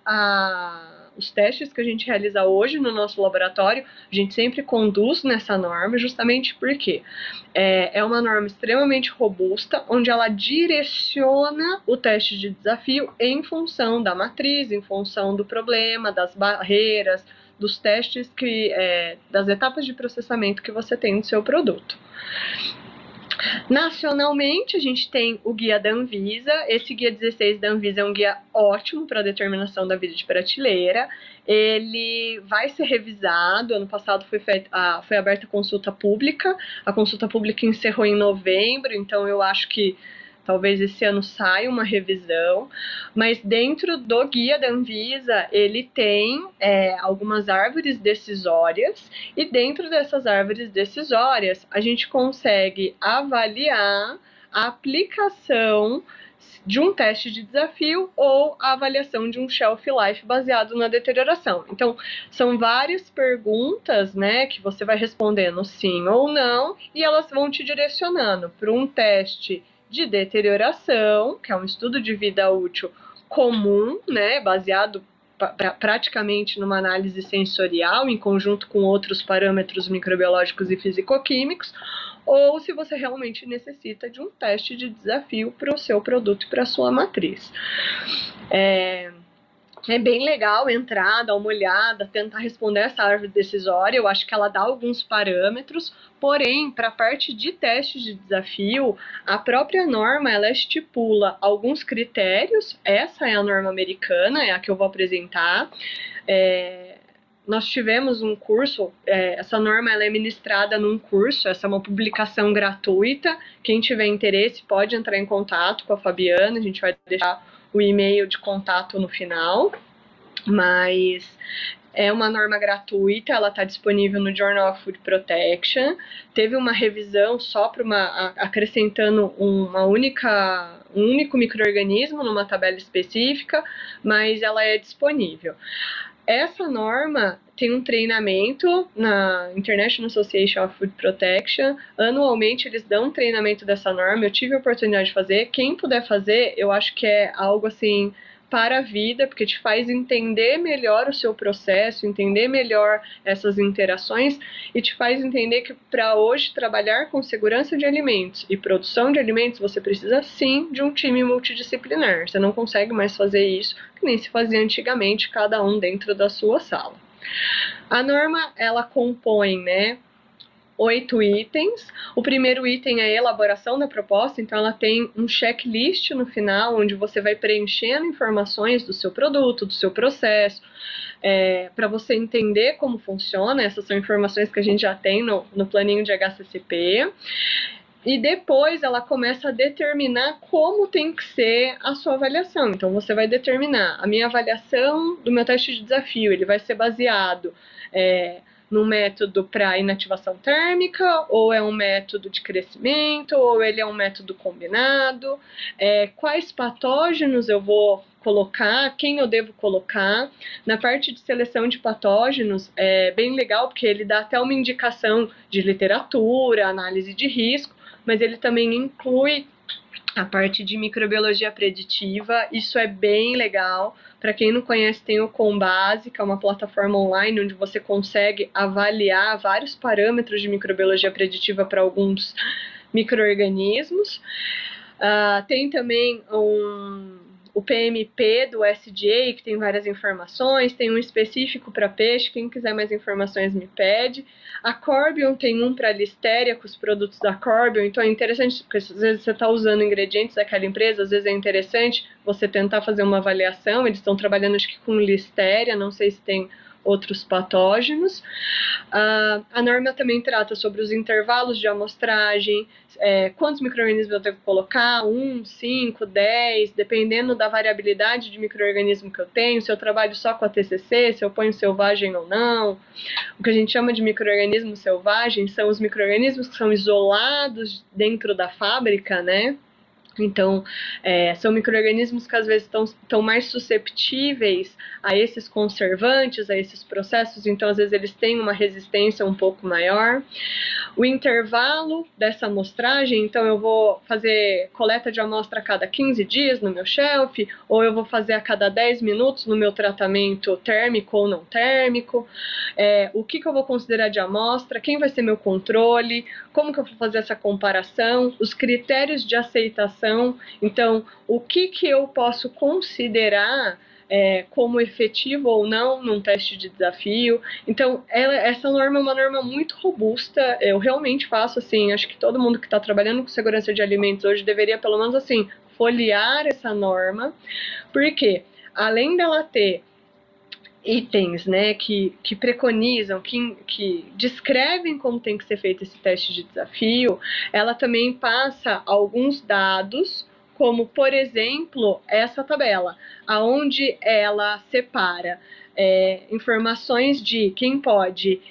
os testes que a gente realiza hoje no nosso laboratório, a gente sempre conduz nessa norma, justamente porque é uma norma extremamente robusta, onde ela direciona o teste de desafio em função da matriz, em função do problema, das barreiras, dos testes das etapas de processamento que você tem no seu produto. Nacionalmente, a gente tem o guia da Anvisa. Esse guia 16 da Anvisa é um guia ótimo para a determinação da vida de prateleira. Ele vai ser revisado. Ano passado foi aberta a consulta pública. A consulta pública encerrou em novembro, então eu acho que talvez esse ano saia uma revisão, mas dentro do guia da Anvisa ele tem algumas árvores decisórias, e dentro dessas árvores decisórias a gente consegue avaliar a aplicação de um teste de desafio ou a avaliação de um shelf life baseado na deterioração. Então, são várias perguntas, né, que você vai respondendo sim ou não, e elas vão te direcionando para um teste de deterioração, que é um estudo de vida útil comum, né, baseado praticamente numa análise sensorial, em conjunto com outros parâmetros microbiológicos e fisicoquímicos, ou se você realmente necessita de um teste de desafio para o seu produto e para a sua matriz. É bem legal entrar, dar uma olhada, tentar responder essa árvore decisória. Eu acho que ela dá alguns parâmetros, porém, para a parte de teste de desafio, a própria norma ela estipula alguns critérios. Essa é a norma americana, é a que eu vou apresentar. Nós tivemos um curso, essa norma ela é ministrada num curso, essa é uma publicação gratuita. Quem tiver interesse pode entrar em contato com a Fabiana, a gente vai deixar o e-mail de contato no final, mas é uma norma gratuita, ela está disponível no Journal of Food Protection. Teve uma revisão só para acrescentando um único micro-organismo numa tabela específica, mas ela é disponível. Essa norma tem um treinamento na International Association of Food Protection. Anualmente eles dão um treinamento dessa norma. Eu tive a oportunidade de fazer. Quem puder fazer, eu acho que é algo assim para a vida, porque te faz entender melhor o seu processo, entender melhor essas interações e te faz entender que para hoje trabalhar com segurança de alimentos e produção de alimentos, você precisa sim de um time multidisciplinar. Você não consegue mais fazer isso que nem se fazia antigamente, cada um dentro da sua sala. A norma, ela compõe, 8 itens. O primeiro item é a elaboração da proposta, então ela tem um checklist no final, onde você vai preenchendo informações do seu produto, do seu processo, para você entender como funciona. Essas são informações que a gente já tem no planinho de HACCP. E depois ela começa a determinar como tem que ser a sua avaliação. Então você vai determinar a minha avaliação do meu teste de desafio, ele vai ser baseado num método para inativação térmica, ou é um método de crescimento, ou ele é um método combinado, quais patógenos eu vou colocar, quem eu devo colocar. Na parte de seleção de patógenos é bem legal, porque ele dá até uma indicação de literatura, análise de risco, mas ele também inclui a parte de microbiologia preditiva. Isso é bem legal. Para quem não conhece, tem o Combase, que é uma plataforma online onde você consegue avaliar vários parâmetros de microbiologia preditiva para alguns micro-organismos. Tem também o PMP do SDA, que tem várias informações, tem um específico para peixe, quem quiser mais informações me pede. A Corbion tem um para listéria, com os produtos da Corbion, então é interessante, porque às vezes você está usando ingredientes daquela empresa, às vezes é interessante você tentar fazer uma avaliação. Eles estão trabalhando, acho que com listéria, não sei se tem outros patógenos. A norma também trata sobre os intervalos de amostragem, quantos micro-organismos eu devo colocar, 1, 5, 10, dependendo da variabilidade de micro-organismo que eu tenho, se eu trabalho só com a TCC, se eu ponho selvagem ou não. O que a gente chama de micro-organismo selvagem são os micro-organismos que são isolados dentro da fábrica, Então, são micro-organismos que às vezes estão mais susceptíveis a esses conservantes, a esses processos, então às vezes eles têm uma resistência um pouco maior. O intervalo dessa amostragem, então eu vou fazer coleta de amostra a cada 15 dias no meu shelf, ou eu vou fazer a cada 10 minutos no meu tratamento térmico ou não térmico. O que eu vou considerar de amostra, quem vai ser meu controle, como que eu vou fazer essa comparação, os critérios de aceitação. Então, o que eu posso considerar como efetivo ou não num teste de desafio. Então, essa norma é uma norma muito robusta. Eu realmente faço assim, acho que todo mundo que está trabalhando com segurança de alimentos hoje deveria, pelo menos assim, folhear essa norma, porque além dela ter itens, que preconizam, que descrevem como tem que ser feito esse teste de desafio, ela também passa alguns dados, como, por exemplo, essa tabela, aonde ela separa informações de quem pode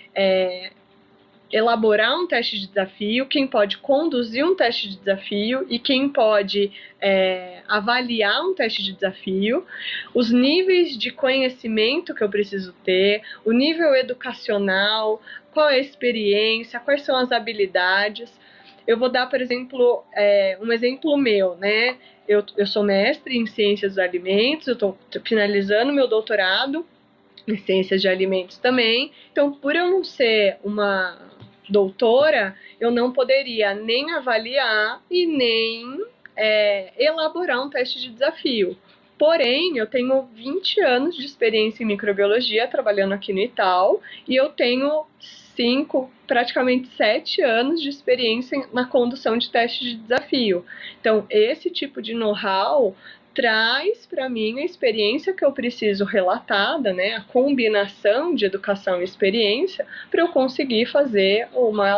elaborar um teste de desafio, quem pode conduzir um teste de desafio e quem pode avaliar um teste de desafio, os níveis de conhecimento que eu preciso ter, o nível educacional, qual é a experiência, quais são as habilidades. Eu vou dar, por exemplo, um exemplo meu, Eu sou mestre em ciências dos alimentos, eu estou finalizando meu doutorado em ciências de alimentos também. Então, por eu não ser uma doutora, eu não poderia nem avaliar e nem elaborar um teste de desafio. Porém, eu tenho 20 anos de experiência em microbiologia trabalhando aqui no ITAL e eu tenho 5, praticamente 7 anos de experiência na condução de testes de desafio. Então, esse tipo de know-how traz para mim a experiência que eu preciso relatada, a combinação de educação e experiência, para eu conseguir fazer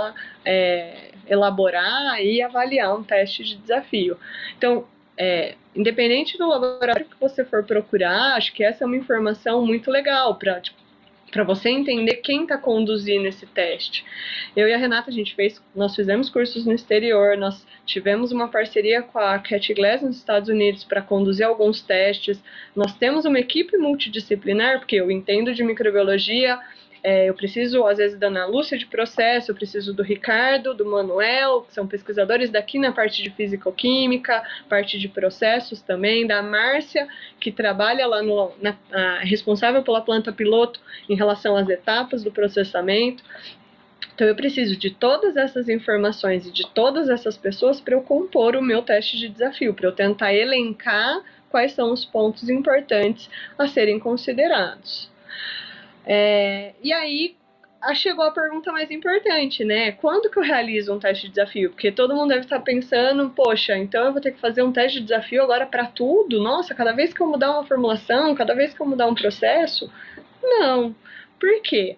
elaborar e avaliar um teste de desafio. Então, independente do laboratório que você for procurar, acho que essa é uma informação muito legal para você entender quem está conduzindo esse teste. Eu e a Renata, nós fizemos cursos no exterior, nós tivemos uma parceria com a Cat Glass nos Estados Unidos para conduzir alguns testes. Nós temos uma equipe multidisciplinar, porque eu entendo de microbiologia, Eu preciso, às vezes, da Ana Lúcia de processo, eu preciso do Ricardo, do Manuel, que são pesquisadores daqui na parte de fisicoquímica, parte de processos também, da Márcia, que trabalha lá responsável pela planta piloto em relação às etapas do processamento. Então, eu preciso de todas essas informações e de todas essas pessoas para eu compor o meu teste de desafio, para eu tentar elencar quais são os pontos importantes a serem considerados. E aí, chegou a pergunta mais importante, né? Quando que eu realizo um teste de desafio? Porque todo mundo deve estar pensando, poxa, então eu vou ter que fazer um teste de desafio agora para tudo? Nossa, cada vez que eu mudar uma formulação, cada vez que eu mudar um processo? Não. Por quê?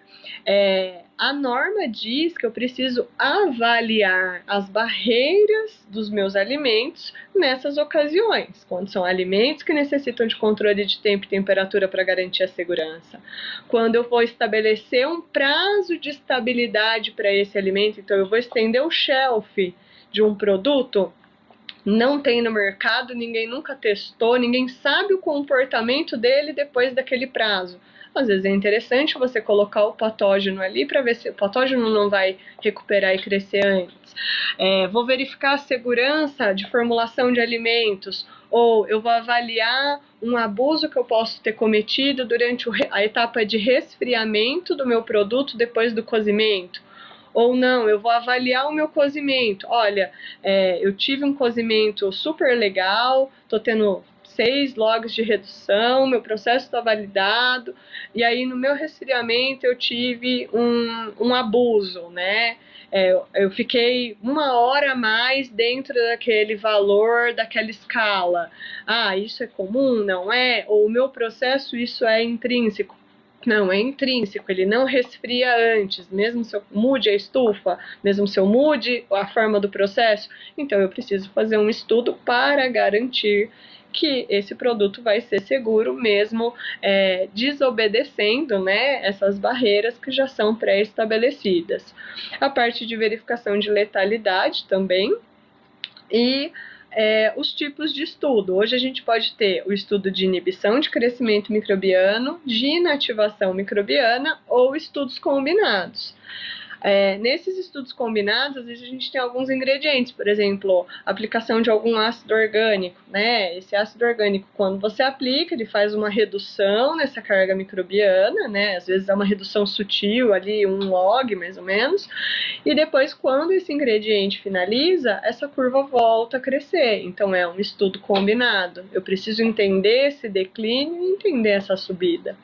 A norma diz que eu preciso avaliar as barreiras dos meus alimentos nessas ocasiões, quando são alimentos que necessitam de controle de tempo e temperatura para garantir a segurança. Quando eu vou estabelecer um prazo de estabilidade para esse alimento, então eu vou estender o shelf de um produto, não tem no mercado, ninguém nunca testou, ninguém sabe o comportamento dele depois daquele prazo. Às vezes é interessante você colocar o patógeno ali para ver se o patógeno não vai recuperar e crescer antes. Vou verificar a segurança de formulação de alimentos, ou eu vou avaliar um abuso que eu posso ter cometido durante a etapa de resfriamento do meu produto depois do cozimento. Ou não, eu vou avaliar o meu cozimento. Olha, eu tive um cozimento super legal, estou tendo 6 logs de redução, meu processo está validado, e aí no meu resfriamento eu tive um abuso, né? Eu fiquei 1 hora a mais dentro daquele valor, daquela escala. Isso é comum? Não é? Ou o meu processo, isso é intrínseco? Não, é intrínseco, ele não resfria antes, mesmo se eu mude a estufa, mesmo se eu mude a forma do processo, então eu preciso fazer um estudo para garantir que esse produto vai ser seguro mesmo desobedecendo, né, essas barreiras que já são pré-estabelecidas. A parte de verificação de letalidade também e os tipos de estudo. Hoje a gente pode ter o estudo de inibição de crescimento microbiano, de inativação microbiana ou estudos combinados. Nesses estudos combinados, às vezes a gente tem alguns ingredientes, por exemplo, aplicação de algum ácido orgânico, né? Esse ácido orgânico, quando você aplica, ele faz uma redução nessa carga microbiana, né? Às vezes é uma redução sutil ali, 1 log mais ou menos, e depois, quando esse ingrediente finaliza, essa curva volta a crescer. Então, é um estudo combinado. Eu preciso entender esse declínio e entender essa subida.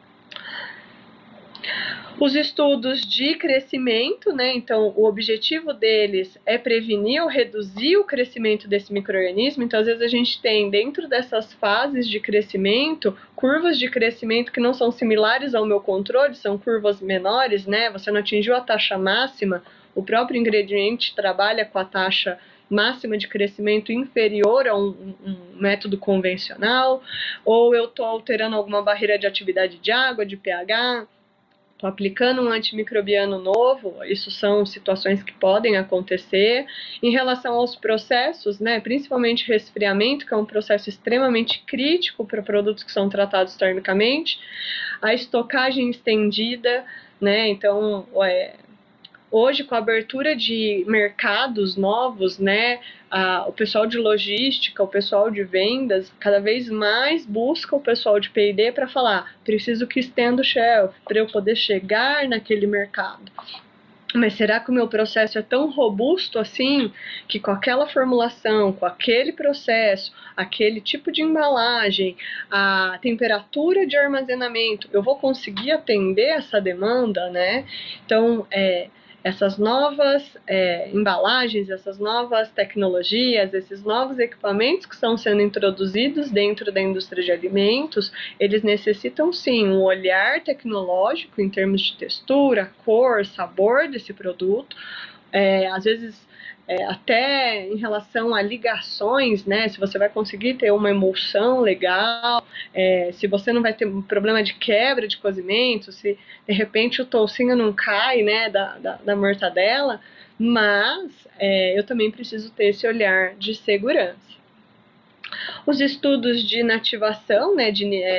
Os estudos de crescimento, né? Então, o objetivo deles é prevenir ou reduzir o crescimento desse micro-organismo. Então, às vezes a gente tem, dentro dessas fases de crescimento, curvas de crescimento que não são similares ao meu controle, são curvas menores, né? Você não atingiu a taxa máxima, o próprio ingrediente trabalha com a taxa máxima de crescimento inferior a um método convencional, ou eu estou alterando alguma barreira de atividade de água, de pH, estou aplicando um antimicrobiano novo, isso são situações que podem acontecer. Em relação aos processos, né, principalmente resfriamento, que é um processo extremamente crítico para produtos que são tratados termicamente, a estocagem estendida, né, então, hoje, com a abertura de mercados novos, né, o pessoal de logística, o pessoal de vendas, cada vez mais busca o pessoal de P&D para falar, preciso que estenda o shelf para eu poder chegar naquele mercado. Mas será que o meu processo é tão robusto assim, que com aquela formulação, com aquele processo, aquele tipo de embalagem, a temperatura de armazenamento, eu vou conseguir atender essa demanda, né? Então, essas novas embalagens, essas novas tecnologias, esses novos equipamentos que estão sendo introduzidos dentro da indústria de alimentos, eles necessitam sim um olhar tecnológico em termos de textura, cor, sabor desse produto. Às vezes até em relação a ligações, né? Se você vai conseguir ter uma emulsão legal, se você não vai ter um problema de quebra de cozimento, se de repente o toucinho não cai, né, da mortadela, mas eu também preciso ter esse olhar de segurança. Os estudos de inativação, né, de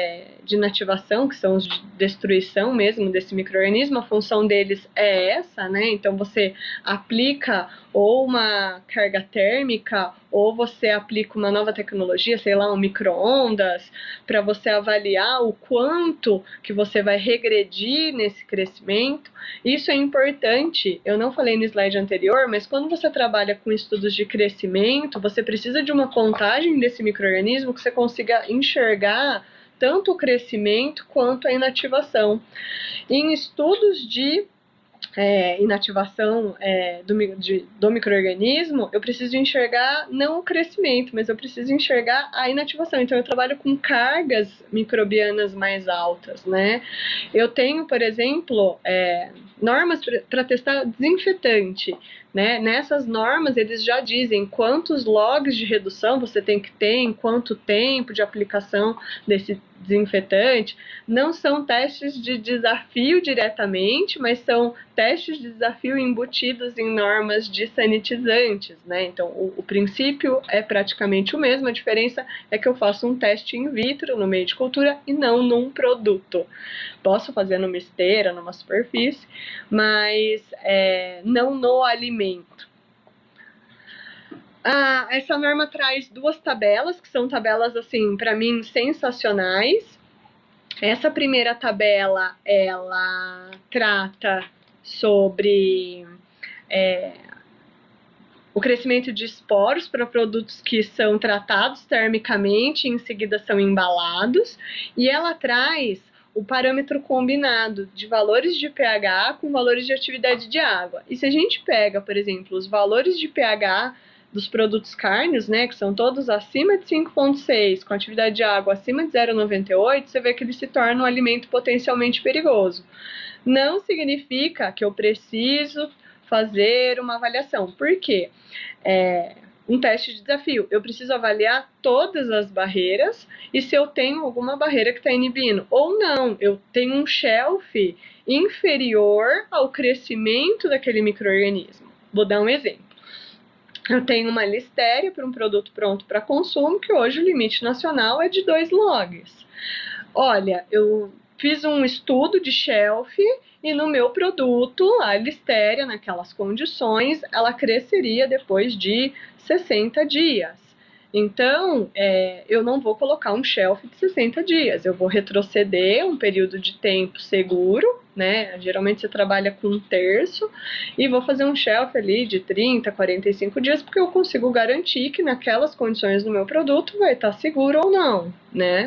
de inativação, que são os de destruição mesmo desse micro-organismo, a função deles é essa, né? Então você aplica ou uma carga térmica, ou você aplica uma nova tecnologia, sei lá, um micro-ondas, para você avaliar o quanto que você vai regredir nesse crescimento. Isso é importante, eu não falei no slide anterior, mas quando você trabalha com estudos de crescimento, você precisa de uma contagem desse micro-organismo que você consiga enxergar tanto o crescimento quanto a inativação. Em estudos de inativação do micro-organismo, eu preciso enxergar não o crescimento, mas eu preciso enxergar a inativação. Então, eu trabalho com cargas microbianas mais altas, né? Eu tenho, por exemplo, normas para testar desinfetante, né? Nessas normas, eles já dizem quantos logs de redução você tem que ter, em quanto tempo de aplicação desse desinfetante. Não são testes de desafio diretamente, mas são testes de desafio embutidos em normas de sanitizantes, né? Então, o princípio é praticamente o mesmo, a diferença é que eu faço um teste in vitro no meio de cultura e não num produto. Posso fazer numa esteira, numa superfície, mas não no alimento. Essa norma traz duas tabelas, que são tabelas, assim, para mim, sensacionais. Essa primeira tabela, ela trata sobre o crescimento de esporos para produtos que são tratados termicamente e em seguida são embalados, e ela traz o parâmetro combinado de valores de pH com valores de atividade de água. E se a gente pega, por exemplo, os valores de pH dos produtos cárneos, né, que são todos acima de 5,6, com atividade de água acima de 0,98, você vê que ele se torna um alimento potencialmente perigoso. Não significa que eu preciso fazer uma avaliação. Por quê? Um teste de desafio. Eu preciso avaliar todas as barreiras e se eu tenho alguma barreira que está inibindo. Ou não, eu tenho um shelf inferior ao crescimento daquele micro-organismo. Vou dar um exemplo. Eu tenho uma listéria para um produto pronto para consumo, que hoje o limite nacional é de 2 logs. Olha, eu fiz um estudo de shelf e no meu produto, a listéria, naquelas condições, ela cresceria depois de 60 dias. Então, eu não vou colocar um shelf de 60 dias, eu vou retroceder um período de tempo seguro, né? Geralmente você trabalha com 1/3, e vou fazer um shelf ali de 30, 45 dias, porque eu consigo garantir que naquelas condições do meu produto vai estar seguro ou não, né?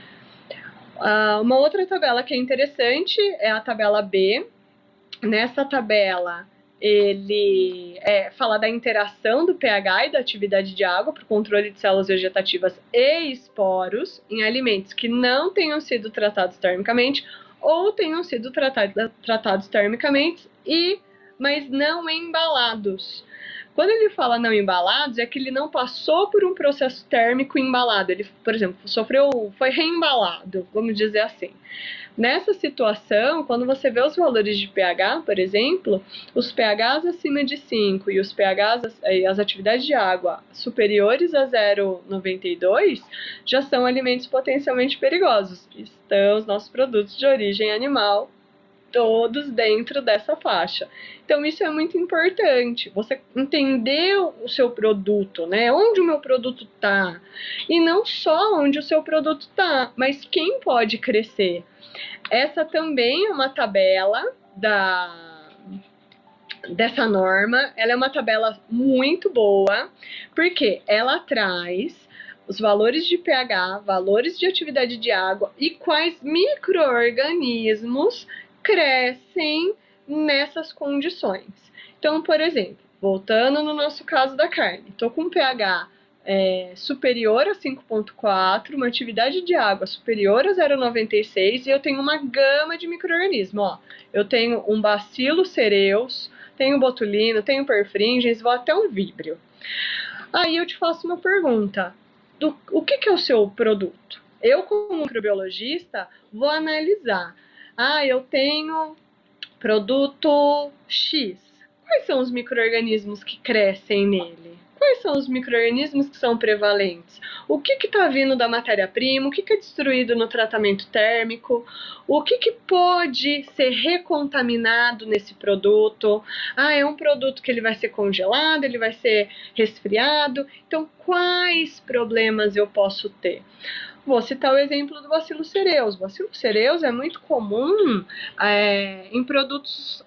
Uma outra tabela que é interessante é a tabela B. Nessa tabela, ele fala da interação do pH e da atividade de água para o controle de células vegetativas e esporos em alimentos que não tenham sido tratados termicamente ou tenham sido tratados termicamente, mas não embalados. Quando ele fala não embalados, é que ele não passou por um processo térmico embalado. Ele, por exemplo, foi reembalado, vamos dizer assim. Nessa situação, quando você vê os valores de pH, por exemplo, os pHs acima de 5 e os pHs, as atividades de água superiores a 0,92, já são alimentos potencialmente perigosos. Estão os nossos produtos de origem animal, todos dentro dessa faixa. Então, isso é muito importante, você entender o seu produto, né? Onde o meu produto está. E não só onde o seu produto está, mas quem pode crescer. Essa também é uma tabela dessa norma. Ela é uma tabela muito boa, porque ela traz os valores de pH, valores de atividade de água e quais micro-organismos crescem nessas condições. Então, por exemplo, voltando no nosso caso da carne, estou com pH superior a 5,4, uma atividade de água superior a 0,96 e eu tenho uma gama de micro-organismos. Eu tenho um Bacillus cereus, tenho botulino, tenho perfringens, vou até um víbrio. Aí eu te faço uma pergunta. O que é o seu produto? Eu, como microbiologista, vou analisar. Eu tenho produto X. Quais são os micro-organismos que crescem nele? quais são os micro-organismos que são prevalentes? O que está vindo da matéria-prima? O que é destruído no tratamento térmico? O que pode ser recontaminado nesse produto? Ah, é um produto que ele vai ser congelado, ele vai ser resfriado. Então, quais problemas eu posso ter? Vou citar o exemplo do Bacillus cereus. O Bacillus cereus é muito comum em produtos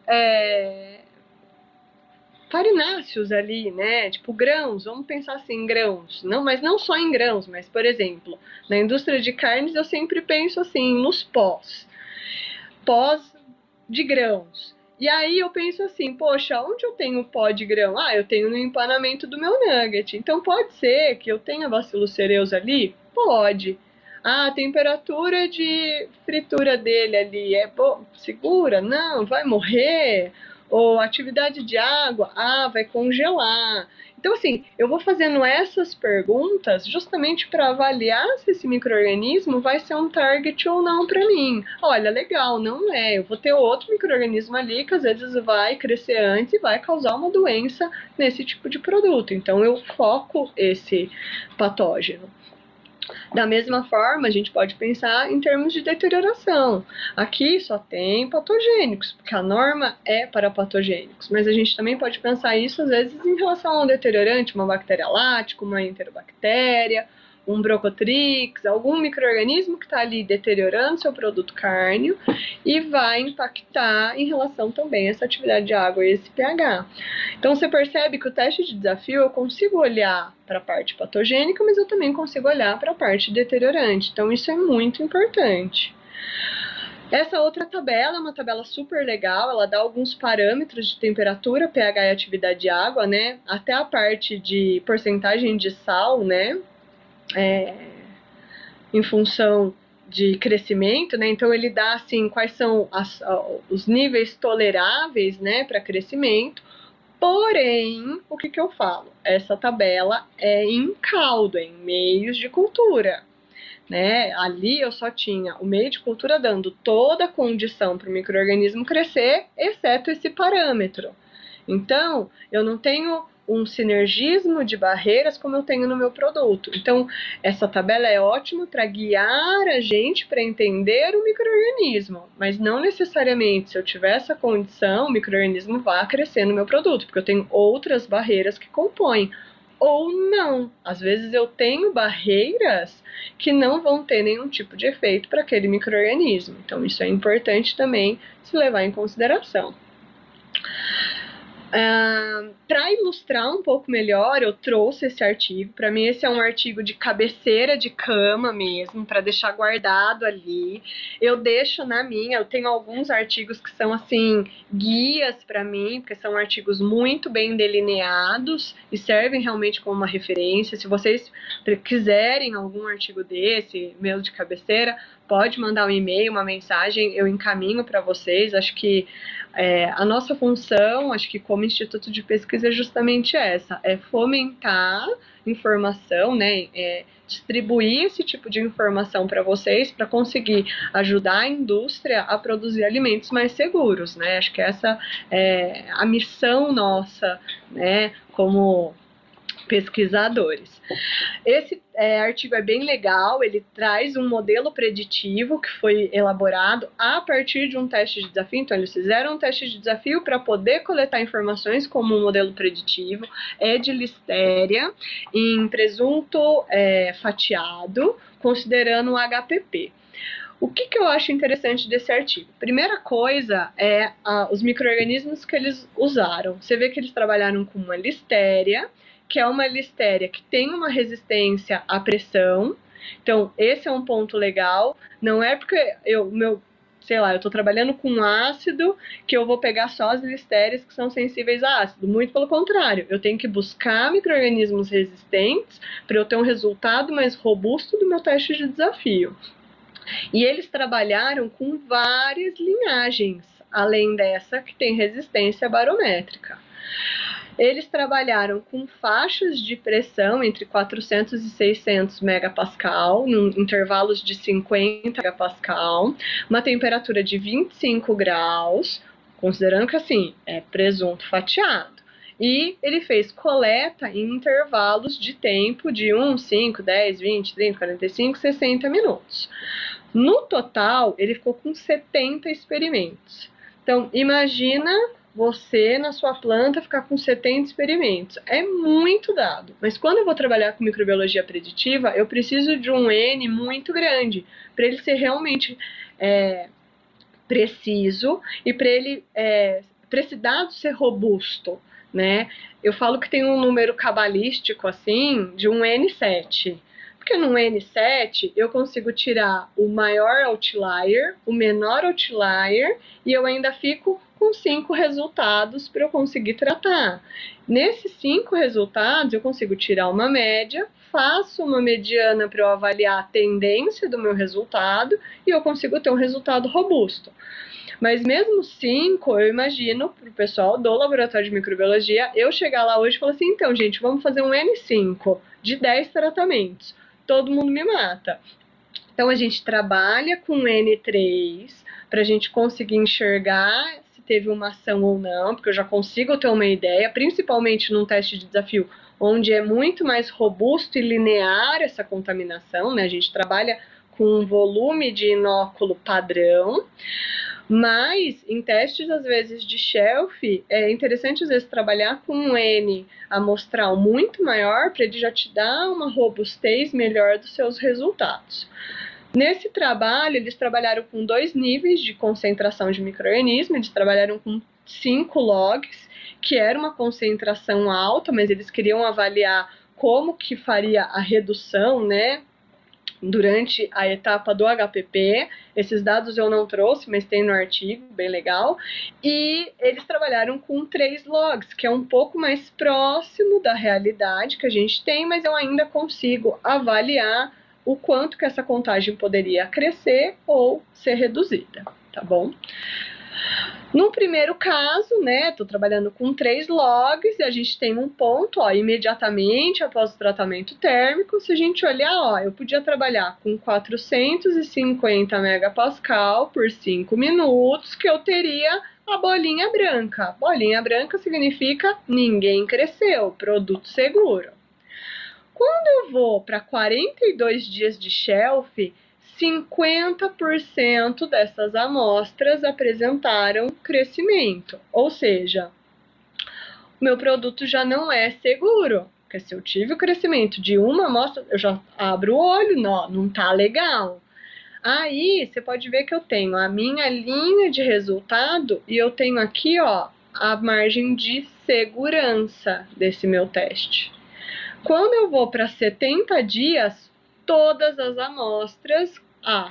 farináceos ali, né? Tipo grãos, vamos pensar assim, em grãos. Não, mas não só em grãos, mas, por exemplo, na indústria de carnes eu sempre penso assim, nos pós de grãos. E aí eu penso assim, poxa, onde eu tenho pó de grão? Ah, eu tenho no empanamento do meu nugget. Então pode ser que eu tenha Bacillus cereus ali? Pode. Ah, a temperatura de fritura dele ali é segura? Não, vai morrer. Ou atividade de água? Ah, vai congelar. Então, assim, eu vou fazendo essas perguntas justamente para avaliar se esse micro-organismo vai ser um target ou não para mim. Olha, legal, não é. Eu vou ter outro micro-organismo ali que às vezes vai crescer antes e vai causar uma doença nesse tipo de produto. Então, eu foco esse patógeno. Da mesma forma, a gente pode pensar em termos de deterioração. Aqui só tem patogênicos, porque a norma é para patogênicos, mas a gente também pode pensar isso às vezes em relação a um deteriorante, uma bactéria lática, uma enterobactéria, um brocotrix, algum micro-organismo que está ali deteriorando seu produto cárneo e vai impactar em relação também a essa atividade de água e esse pH. Então você percebe que o teste de desafio eu consigo olhar para a parte patogênica, mas eu também consigo olhar para a parte deteriorante. Então isso é muito importante. Essa outra tabela é uma tabela super legal, ela dá alguns parâmetros de temperatura, pH e atividade de água, né? Até a parte de porcentagem de sal, né? Em função de crescimento, né? Então ele dá assim quais são os níveis toleráveis, né, para crescimento. Porém, o que eu falo? Essa tabela é em caldo, em meios de cultura, né? Ali eu só tinha o meio de cultura dando toda a condição para o micro-organismo crescer, exceto esse parâmetro. Então, eu não tenho um sinergismo de barreiras como eu tenho no meu produto. Então, essa tabela é ótima para guiar a gente para entender o micro-organismo, mas não necessariamente, se eu tiver essa condição, o micro-organismo vai crescer no meu produto, porque eu tenho outras barreiras que compõem. Ou não. Às vezes eu tenho barreiras que não vão ter nenhum tipo de efeito para aquele micro-organismo. Então, isso é importante também se levar em consideração. Para ilustrar um pouco melhor, eu trouxe esse artigo. Para mim, esse é um artigo de cabeceira de cama mesmo, para deixar guardado ali. Eu deixo na minha, eu tenho alguns artigos que são assim, guias para mim, porque são artigos muito bem delineados e servem realmente como uma referência. Se vocês quiserem algum artigo desse, meu de cabeceira, pode mandar um e-mail, uma mensagem, eu encaminho para vocês. Acho que a nossa função, acho que como Instituto de Pesquisa é justamente essa, é fomentar informação, né, distribuir esse tipo de informação para vocês, para conseguir ajudar a indústria a produzir alimentos mais seguros, né, acho que essa é a missão nossa, né, como pesquisadores. Esse artigo é bem legal, ele traz um modelo preditivo que foi elaborado a partir de um teste de desafio. Então, eles fizeram um teste de desafio para poder coletar informações como um modelo preditivo, de listéria em presunto fatiado, considerando o HPP. O que eu acho interessante desse artigo? Primeira coisa é os micro-organismos que eles usaram. Você vê que eles trabalharam com uma listéria, que é uma listéria que tem uma resistência à pressão. Então, esse é um ponto legal. Não é porque eu estou trabalhando com ácido que eu vou pegar só as listérias que são sensíveis a ácido. Muito pelo contrário, eu tenho que buscar micro-organismos resistentes para eu ter um resultado mais robusto do meu teste de desafio. E eles trabalharam com várias linhagens, além dessa que tem resistência barométrica. Eles trabalharam com faixas de pressão entre 400 e 600 megapascal, em intervalos de 50 megapascal, uma temperatura de 25 graus, considerando que assim, é presunto fatiado. E ele fez coleta em intervalos de tempo de 1, 5, 10, 20, 30, 45, 60 minutos. No total, ele ficou com 70 experimentos. Então, imagina você, na sua planta, ficar com 70 experimentos. É muito dado. Mas quando eu vou trabalhar com microbiologia preditiva, eu preciso de um N muito grande, para ele ser realmente preciso e para esse dado ser robusto, né? Eu falo que tem um número cabalístico, assim, de um N7. Porque no N7 eu consigo tirar o maior outlier, o menor outlier, e eu ainda fico com 5 resultados para eu conseguir tratar. Nesses 5 resultados eu consigo tirar uma média, faço uma mediana para eu avaliar a tendência do meu resultado e eu consigo ter um resultado robusto. Mas mesmo 5, eu imagino para o pessoal do laboratório de microbiologia, eu chegar lá hoje e falar assim, então gente, vamos fazer um N5 de 10 tratamentos. Todo mundo me mata. Então a gente trabalha com N3 para a gente conseguir enxergar se teve uma ação ou não, porque eu já consigo ter uma ideia, principalmente num teste de desafio, onde é muito mais robusto e linear essa contaminação, né? A gente trabalha com um volume de inóculo padrão. Mas em testes, às vezes, de shelf, é interessante, às vezes, trabalhar com um N amostral muito maior para ele já te dar uma robustez melhor dos seus resultados. Nesse trabalho, eles trabalharam com 2 níveis de concentração de micro-organismo, eles trabalharam com 5 logs, que era uma concentração alta, mas eles queriam avaliar como que faria a redução, né, durante a etapa do HPP. Esses dados eu não trouxe, mas tem no artigo, bem legal. E eles trabalharam com 3 logs, que é um pouco mais próximo da realidade que a gente tem, mas eu ainda consigo avaliar o quanto que essa contagem poderia crescer ou ser reduzida, tá bom? No primeiro caso, né, estou trabalhando com 3 logs e a gente tem um ponto, ó, imediatamente após o tratamento térmico. Se a gente olhar, ó, eu podia trabalhar com 450 megapascal por 5 minutos, que eu teria a bolinha branca. Bolinha branca significa ninguém cresceu, produto seguro. Quando eu vou para 42 dias de shelf, 50% dessas amostras apresentaram crescimento, ou seja, o meu produto já não é seguro, porque se eu tive o crescimento de uma amostra, eu já abro o olho, não tá legal. Aí você pode ver que eu tenho a minha linha de resultado e eu tenho aqui, ó, a margem de segurança desse meu teste. Quando eu vou para 70 dias, todas as amostras a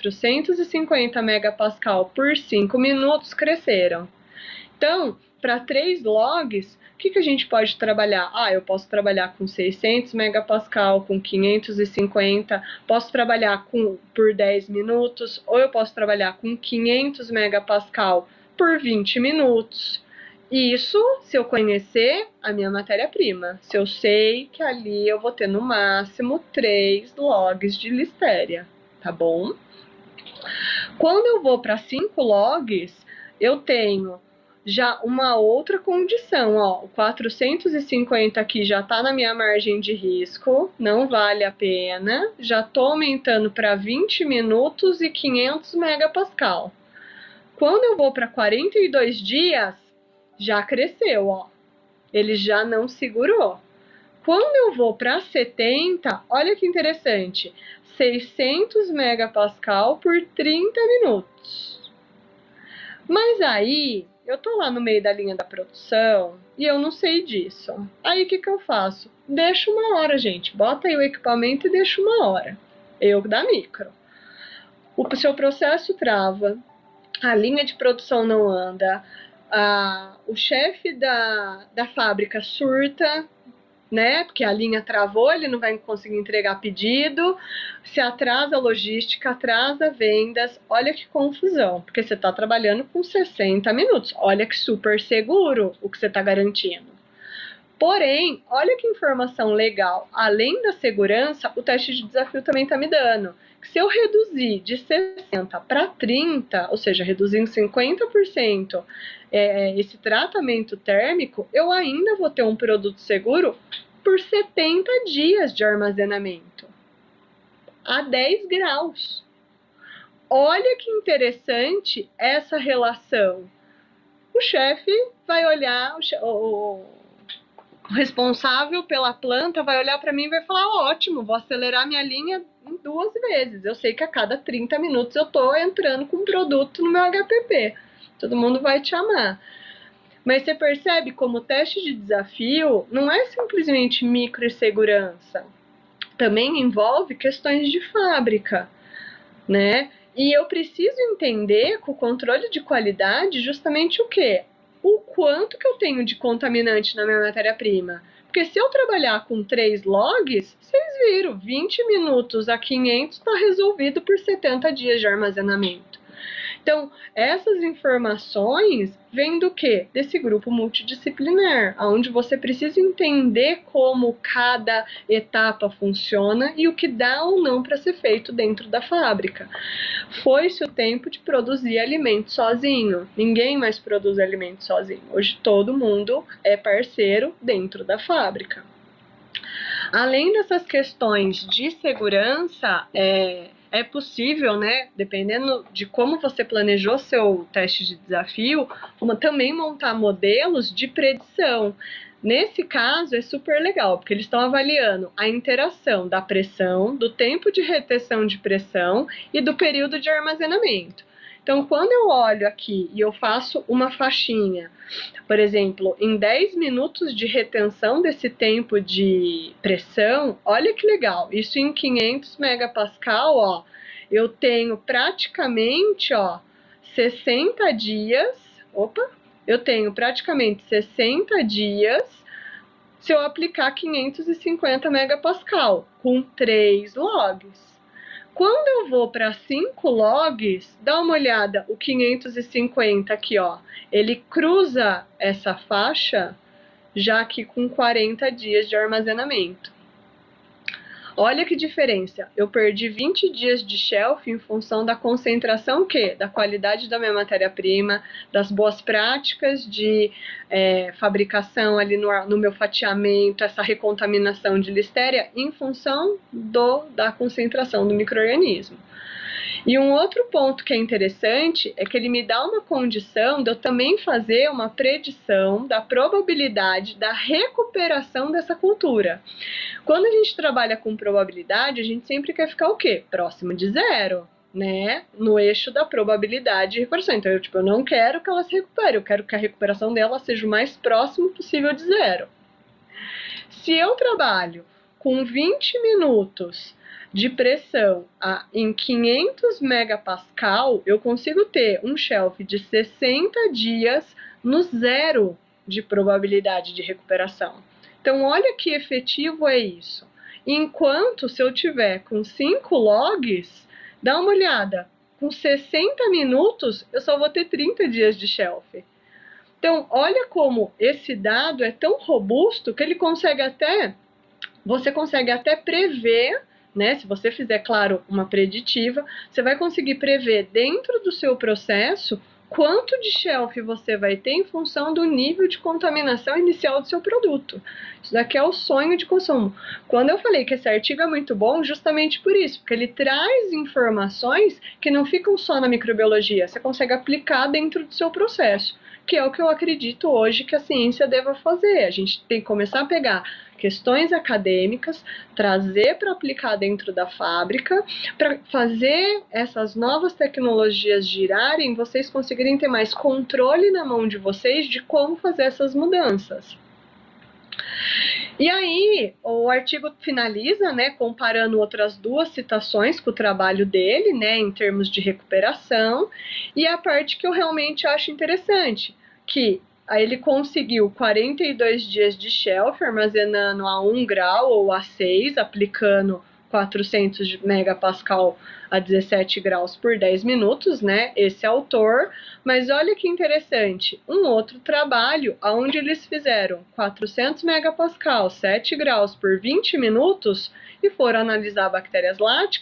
450 megapascal por 5 minutos cresceram. Então, para 3 logs, o que a gente pode trabalhar? Eu posso trabalhar com 600 megapascal, com 550, posso trabalhar por 10 minutos, ou eu posso trabalhar com 500 megapascal por 20 minutos. Isso se eu conhecer a minha matéria-prima, se eu sei que ali eu vou ter no máximo 3 logs de listéria, tá bom? Quando eu vou para 5 logs, eu tenho já uma outra condição, ó, o 450 aqui já está na minha margem de risco, não vale a pena, já estou aumentando para 20 minutos e 500 megapascal. Quando eu vou para 42 dias, já cresceu, ó. Ele já não segurou. Quando eu vou para 70, olha que interessante, 600 megapascal por 30 minutos. Mas aí, eu tô lá no meio da linha da produção e eu não sei disso. Aí o que eu faço? Deixa 1 hora, gente. Bota aí o equipamento e deixa 1 hora. Eu da micro. O seu processo trava, a linha de produção não anda, o chefe da fábrica surta, né? Porque a linha travou, ele não vai conseguir entregar pedido, se atrasa a logística, atrasa vendas. Olha que confusão, porque você está trabalhando com 60 minutos. Olha que super seguro o que você está garantindo. Porém, olha que informação legal. Além da segurança, o teste de desafio também está me dando que se eu reduzir de 60 para 30, ou seja, reduzir em 50% esse tratamento térmico, eu ainda vou ter um produto seguro por 70 dias de armazenamento, a 10 graus. Olha que interessante essa relação. O chefe vai olhar, o responsável pela planta vai olhar para mim e vai falar: ótimo, vou acelerar minha linha em 2 vezes. Eu sei que a cada 30 minutos eu estou entrando com um produto no meu HPP. Todo mundo vai te amar. Mas você percebe como o teste de desafio não é simplesmente microsegurança. Também envolve questões de fábrica, né? E eu preciso entender com o controle de qualidade justamente o quê? O quanto que eu tenho de contaminante na minha matéria-prima. Porque se eu trabalhar com 3 logs, vocês viram, 20 minutos a 500 está resolvido por 70 dias de armazenamento. Então, essas informações vêm do quê? Desse grupo multidisciplinar, onde você precisa entender como cada etapa funciona e o que dá ou não para ser feito dentro da fábrica. Foi-se o tempo de produzir alimento sozinho. Ninguém mais produz alimento sozinho. Hoje todo mundo é parceiro dentro da fábrica. Além dessas questões de segurança, é possível, né, dependendo de como você planejou seu teste de desafio, também montar modelos de predição. Nesse caso, é super legal, porque eles estão avaliando a interação da pressão, do tempo de retenção de pressão e do período de armazenamento. Então, quando eu olho aqui e eu faço uma faixinha, por exemplo, em 10 minutos de retenção desse tempo de pressão, olha que legal, isso em 500 megapascal, ó, eu tenho praticamente, ó, 60 dias, eu tenho praticamente 60 dias se eu aplicar 550 megapascal, com 3 logs. Quando eu vou para 5 logs, dá uma olhada, o 550 aqui, ó, ele cruza essa faixa já aqui com 40 dias de armazenamento. Olha que diferença, eu perdi 20 dias de shelf em função da concentração da qualidade da minha matéria-prima, das boas práticas de fabricação ali no meu fatiamento, essa recontaminação de listéria em função da concentração do micro-organismo. E um outro ponto que é interessante é que ele me dá uma condição de eu também fazer uma predição da probabilidade da recuperação dessa cultura. Quando a gente trabalha com probabilidade, a gente sempre quer ficar o quê? Próximo de zero, né? No eixo da probabilidade de recuperação. Então, eu não quero que ela se recupere, eu quero que a recuperação dela seja o mais próximo possível de zero. Se eu trabalho com 20 minutos de pressão em 500 megapascal, eu consigo ter um shelf de 60 dias no zero de probabilidade de recuperação. Então, olha que efetivo é isso. Enquanto, se eu tiver com 5 logs, dá uma olhada, com 60 minutos, eu só vou ter 30 dias de shelf. Então, olha como esse dado é tão robusto que você consegue até prever, né? Se você fizer, claro, uma preditiva, você vai conseguir prever dentro do seu processo quanto de shelf você vai ter em função do nível de contaminação inicial do seu produto. Isso daqui é o sonho de consumo. Quando eu falei que esse artigo é muito bom, justamente por isso, porque ele traz informações que não ficam só na microbiologia, você consegue aplicar dentro do seu processo, que é o que eu acredito hoje que a ciência deva fazer. A gente tem que começar a pegar questões acadêmicas, trazer para aplicar dentro da fábrica, para fazer essas novas tecnologias girarem, vocês conseguirem ter mais controle na mão de vocês de como fazer essas mudanças. E aí, o artigo finaliza, né, comparando outras 2 citações com o trabalho dele, né, em termos de recuperação, e a parte que eu realmente acho interessante, que aí ele conseguiu 42 dias de shelf, armazenando a 1 grau ou a 6, aplicando 400 megapascal a 17 graus por 10 minutos, né? Esse autor. Mas olha que interessante, um outro trabalho onde eles fizeram 400 megapascal, 7 graus por 20 minutos e foram analisar bactérias láticas,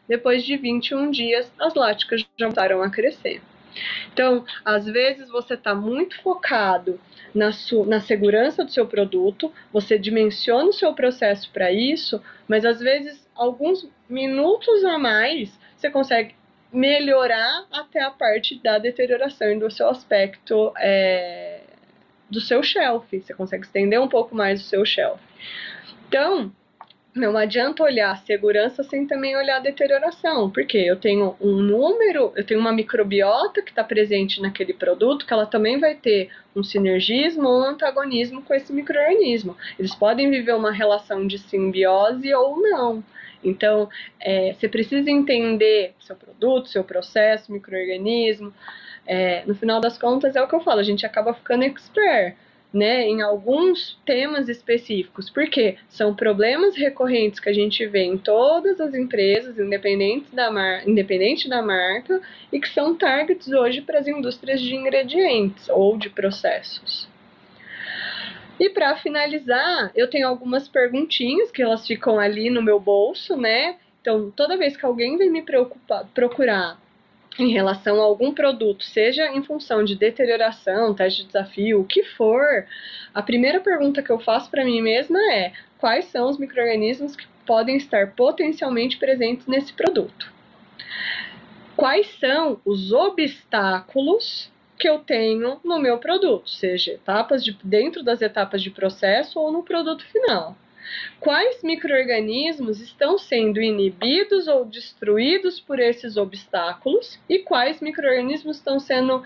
depois de 21 dias, as láticas já voltaram a crescer. Então, às vezes você está muito focado na segurança do seu produto, você dimensiona o seu processo para isso, mas às vezes alguns minutos a mais você consegue melhorar até a parte da deterioração e do seu aspecto do seu shelf. Você consegue estender um pouco mais o seu shelf. Então, não adianta olhar a segurança sem também olhar a deterioração, porque eu tenho eu tenho uma microbiota que está presente naquele produto, que ela também vai ter um sinergismo ou um antagonismo com esse micro-organismo. Eles podem viver uma relação de simbiose ou não. Então, você precisa entender seu produto, seu processo, micro-organismo. No final das contas, é o que eu falo, a gente acaba ficando expert, né, em alguns temas específicos, porque são problemas recorrentes que a gente vê em todas as empresas, independente da marca, e que são targets hoje para as indústrias de ingredientes ou de processos. E para finalizar, eu tenho algumas perguntinhas que elas ficam ali no meu bolso, né? Então, toda vez que alguém vem me procurar em relação a algum produto, seja em função de deterioração, teste de desafio, o que for, a primeira pergunta que eu faço para mim mesma é: quais são os micro-organismos que podem estar potencialmente presentes nesse produto? Quais são os obstáculos que eu tenho no meu produto, seja dentro das etapas de processo ou no produto final? Quais micro-organismos estão sendo inibidos ou destruídos por esses obstáculos e quais micro-organismos estão sendo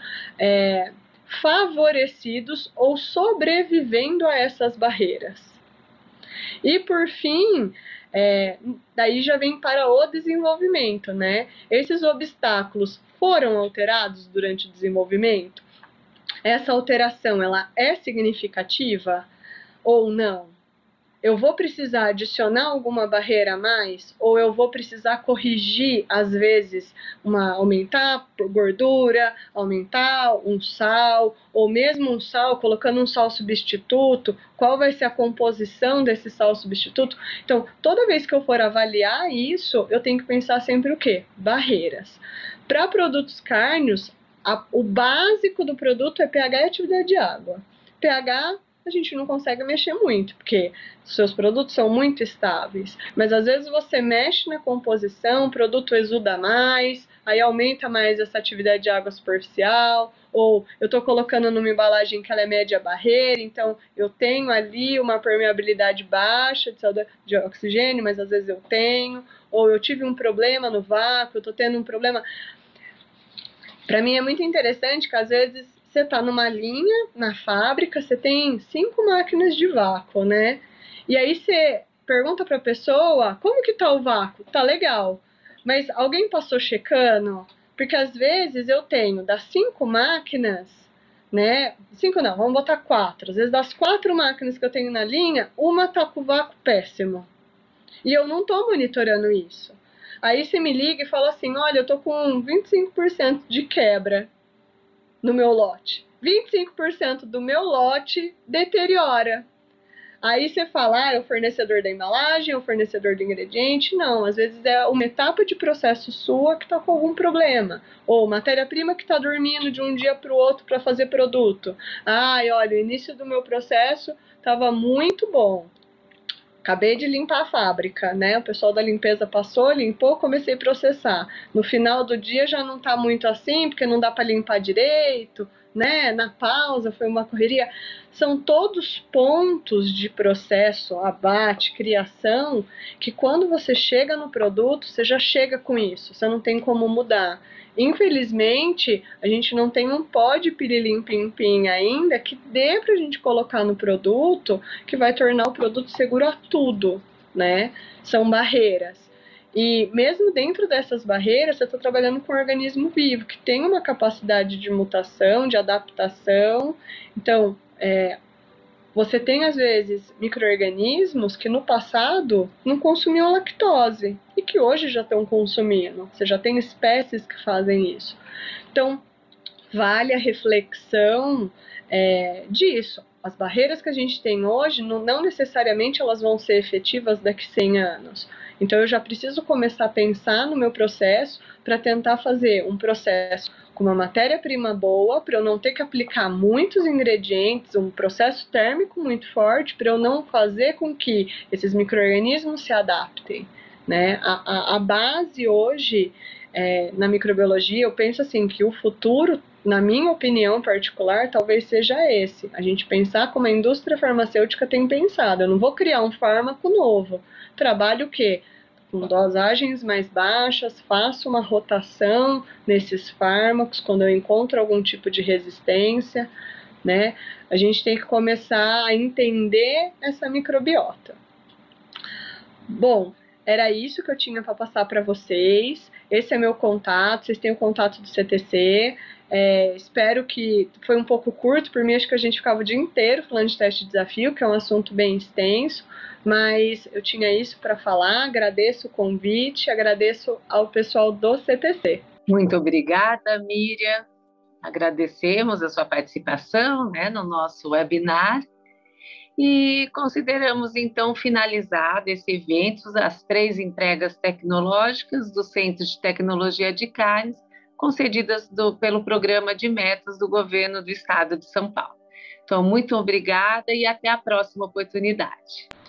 favorecidos ou sobrevivendo a essas barreiras? E por fim, daí já vem para o desenvolvimento, né? Esses obstáculos foram alterados durante o desenvolvimento? Essa alteração, ela é significativa ou não? Eu vou precisar adicionar alguma barreira a mais? Ou eu vou precisar corrigir, às vezes, aumentar a gordura, aumentar um sal, ou mesmo um sal, colocando um sal substituto, qual vai ser a composição desse sal substituto? Então, toda vez que eu for avaliar isso, eu tenho que pensar sempre o quê? Barreiras. Para produtos cárneos, o básico do produto é pH e atividade de água. pH a gente não consegue mexer muito, porque seus produtos são muito estáveis. Mas às vezes você mexe na composição, o produto exuda mais, aí aumenta mais essa atividade de água superficial, ou eu estou colocando numa embalagem que ela é média barreira, então eu tenho ali uma permeabilidade baixa de oxigênio, mas às vezes eu tenho, ou eu tive um problema no vácuo, eu estou tendo um problema. Para mim é muito interessante que às vezes você está numa linha, na fábrica, você tem 5 máquinas de vácuo, né? E aí você pergunta para a pessoa, como que tá o vácuo? Tá legal, mas alguém passou checando? Porque às vezes eu tenho das 5 máquinas, né? 5 não, vamos botar 4. Às vezes das 4 máquinas que eu tenho na linha, uma tá com o vácuo péssimo. E eu não estou monitorando isso. Aí você me liga e fala assim, olha, eu tô com 25% de quebra no meu lote. 25% do meu lote deteriora. Aí você fala, é o fornecedor da embalagem, é o fornecedor do ingrediente. Não, às vezes é uma etapa de processo sua que está com algum problema. Ou matéria-prima que está dormindo de um dia para o outro para fazer produto. Olha, o início do meu processo estava muito bom. Acabei de limpar a fábrica, né? O pessoal da limpeza passou, limpou, comecei a processar. No final do dia já não está muito assim, porque não dá para limpar direito, né? Na pausa foi uma correria. São todos pontos de processo, abate, criação, que quando você chega no produto, você já chega com isso, você não tem como mudar. Infelizmente, a gente não tem um pó de pirilim-pim-pim ainda que dê pra gente colocar no produto que vai tornar o produto seguro a tudo, né? São barreiras. E mesmo dentro dessas barreiras, você está trabalhando com um organismo vivo, que tem uma capacidade de mutação, de adaptação. Então, você tem, às vezes, micro-organismos que no passado não consumiam lactose e que hoje já estão consumindo. Você já tem espécies que fazem isso. Então, vale a reflexão disso. As barreiras que a gente tem hoje, não necessariamente elas vão ser efetivas daqui a 100 anos. Então, eu já preciso começar a pensar no meu processo para tentar fazer um processo com uma matéria-prima boa, para eu não ter que aplicar muitos ingredientes, um processo térmico muito forte, para eu não fazer com que esses micro-organismos se adaptem, né? A base hoje, na microbiologia, eu penso assim, que o futuro, na minha opinião particular, talvez seja esse. A gente pensar como a indústria farmacêutica tem pensado. Eu não vou criar um fármaco novo. Trabalho o quê? Com dosagens mais baixas, faço uma rotação nesses fármacos quando eu encontro algum tipo de resistência, né? A gente tem que começar a entender essa microbiota. Bom, era isso que eu tinha para passar para vocês. Esse é meu contato, vocês têm o contato do CTC. Espero que foi um pouco curto, por mim acho que a gente ficava o dia inteiro falando de teste de desafio, que é um assunto bem extenso, mas eu tinha isso para falar. Agradeço o convite, agradeço ao pessoal do CTC. Muito obrigada, Miriam. Agradecemos a sua participação, né, no nosso webinar. E consideramos, então, finalizado esse evento, as 3 entregas tecnológicas do Centro de Tecnologia de Carnes, concedidas pelo Programa de Metas do Governo do Estado de São Paulo. Então, muito obrigada e até a próxima oportunidade.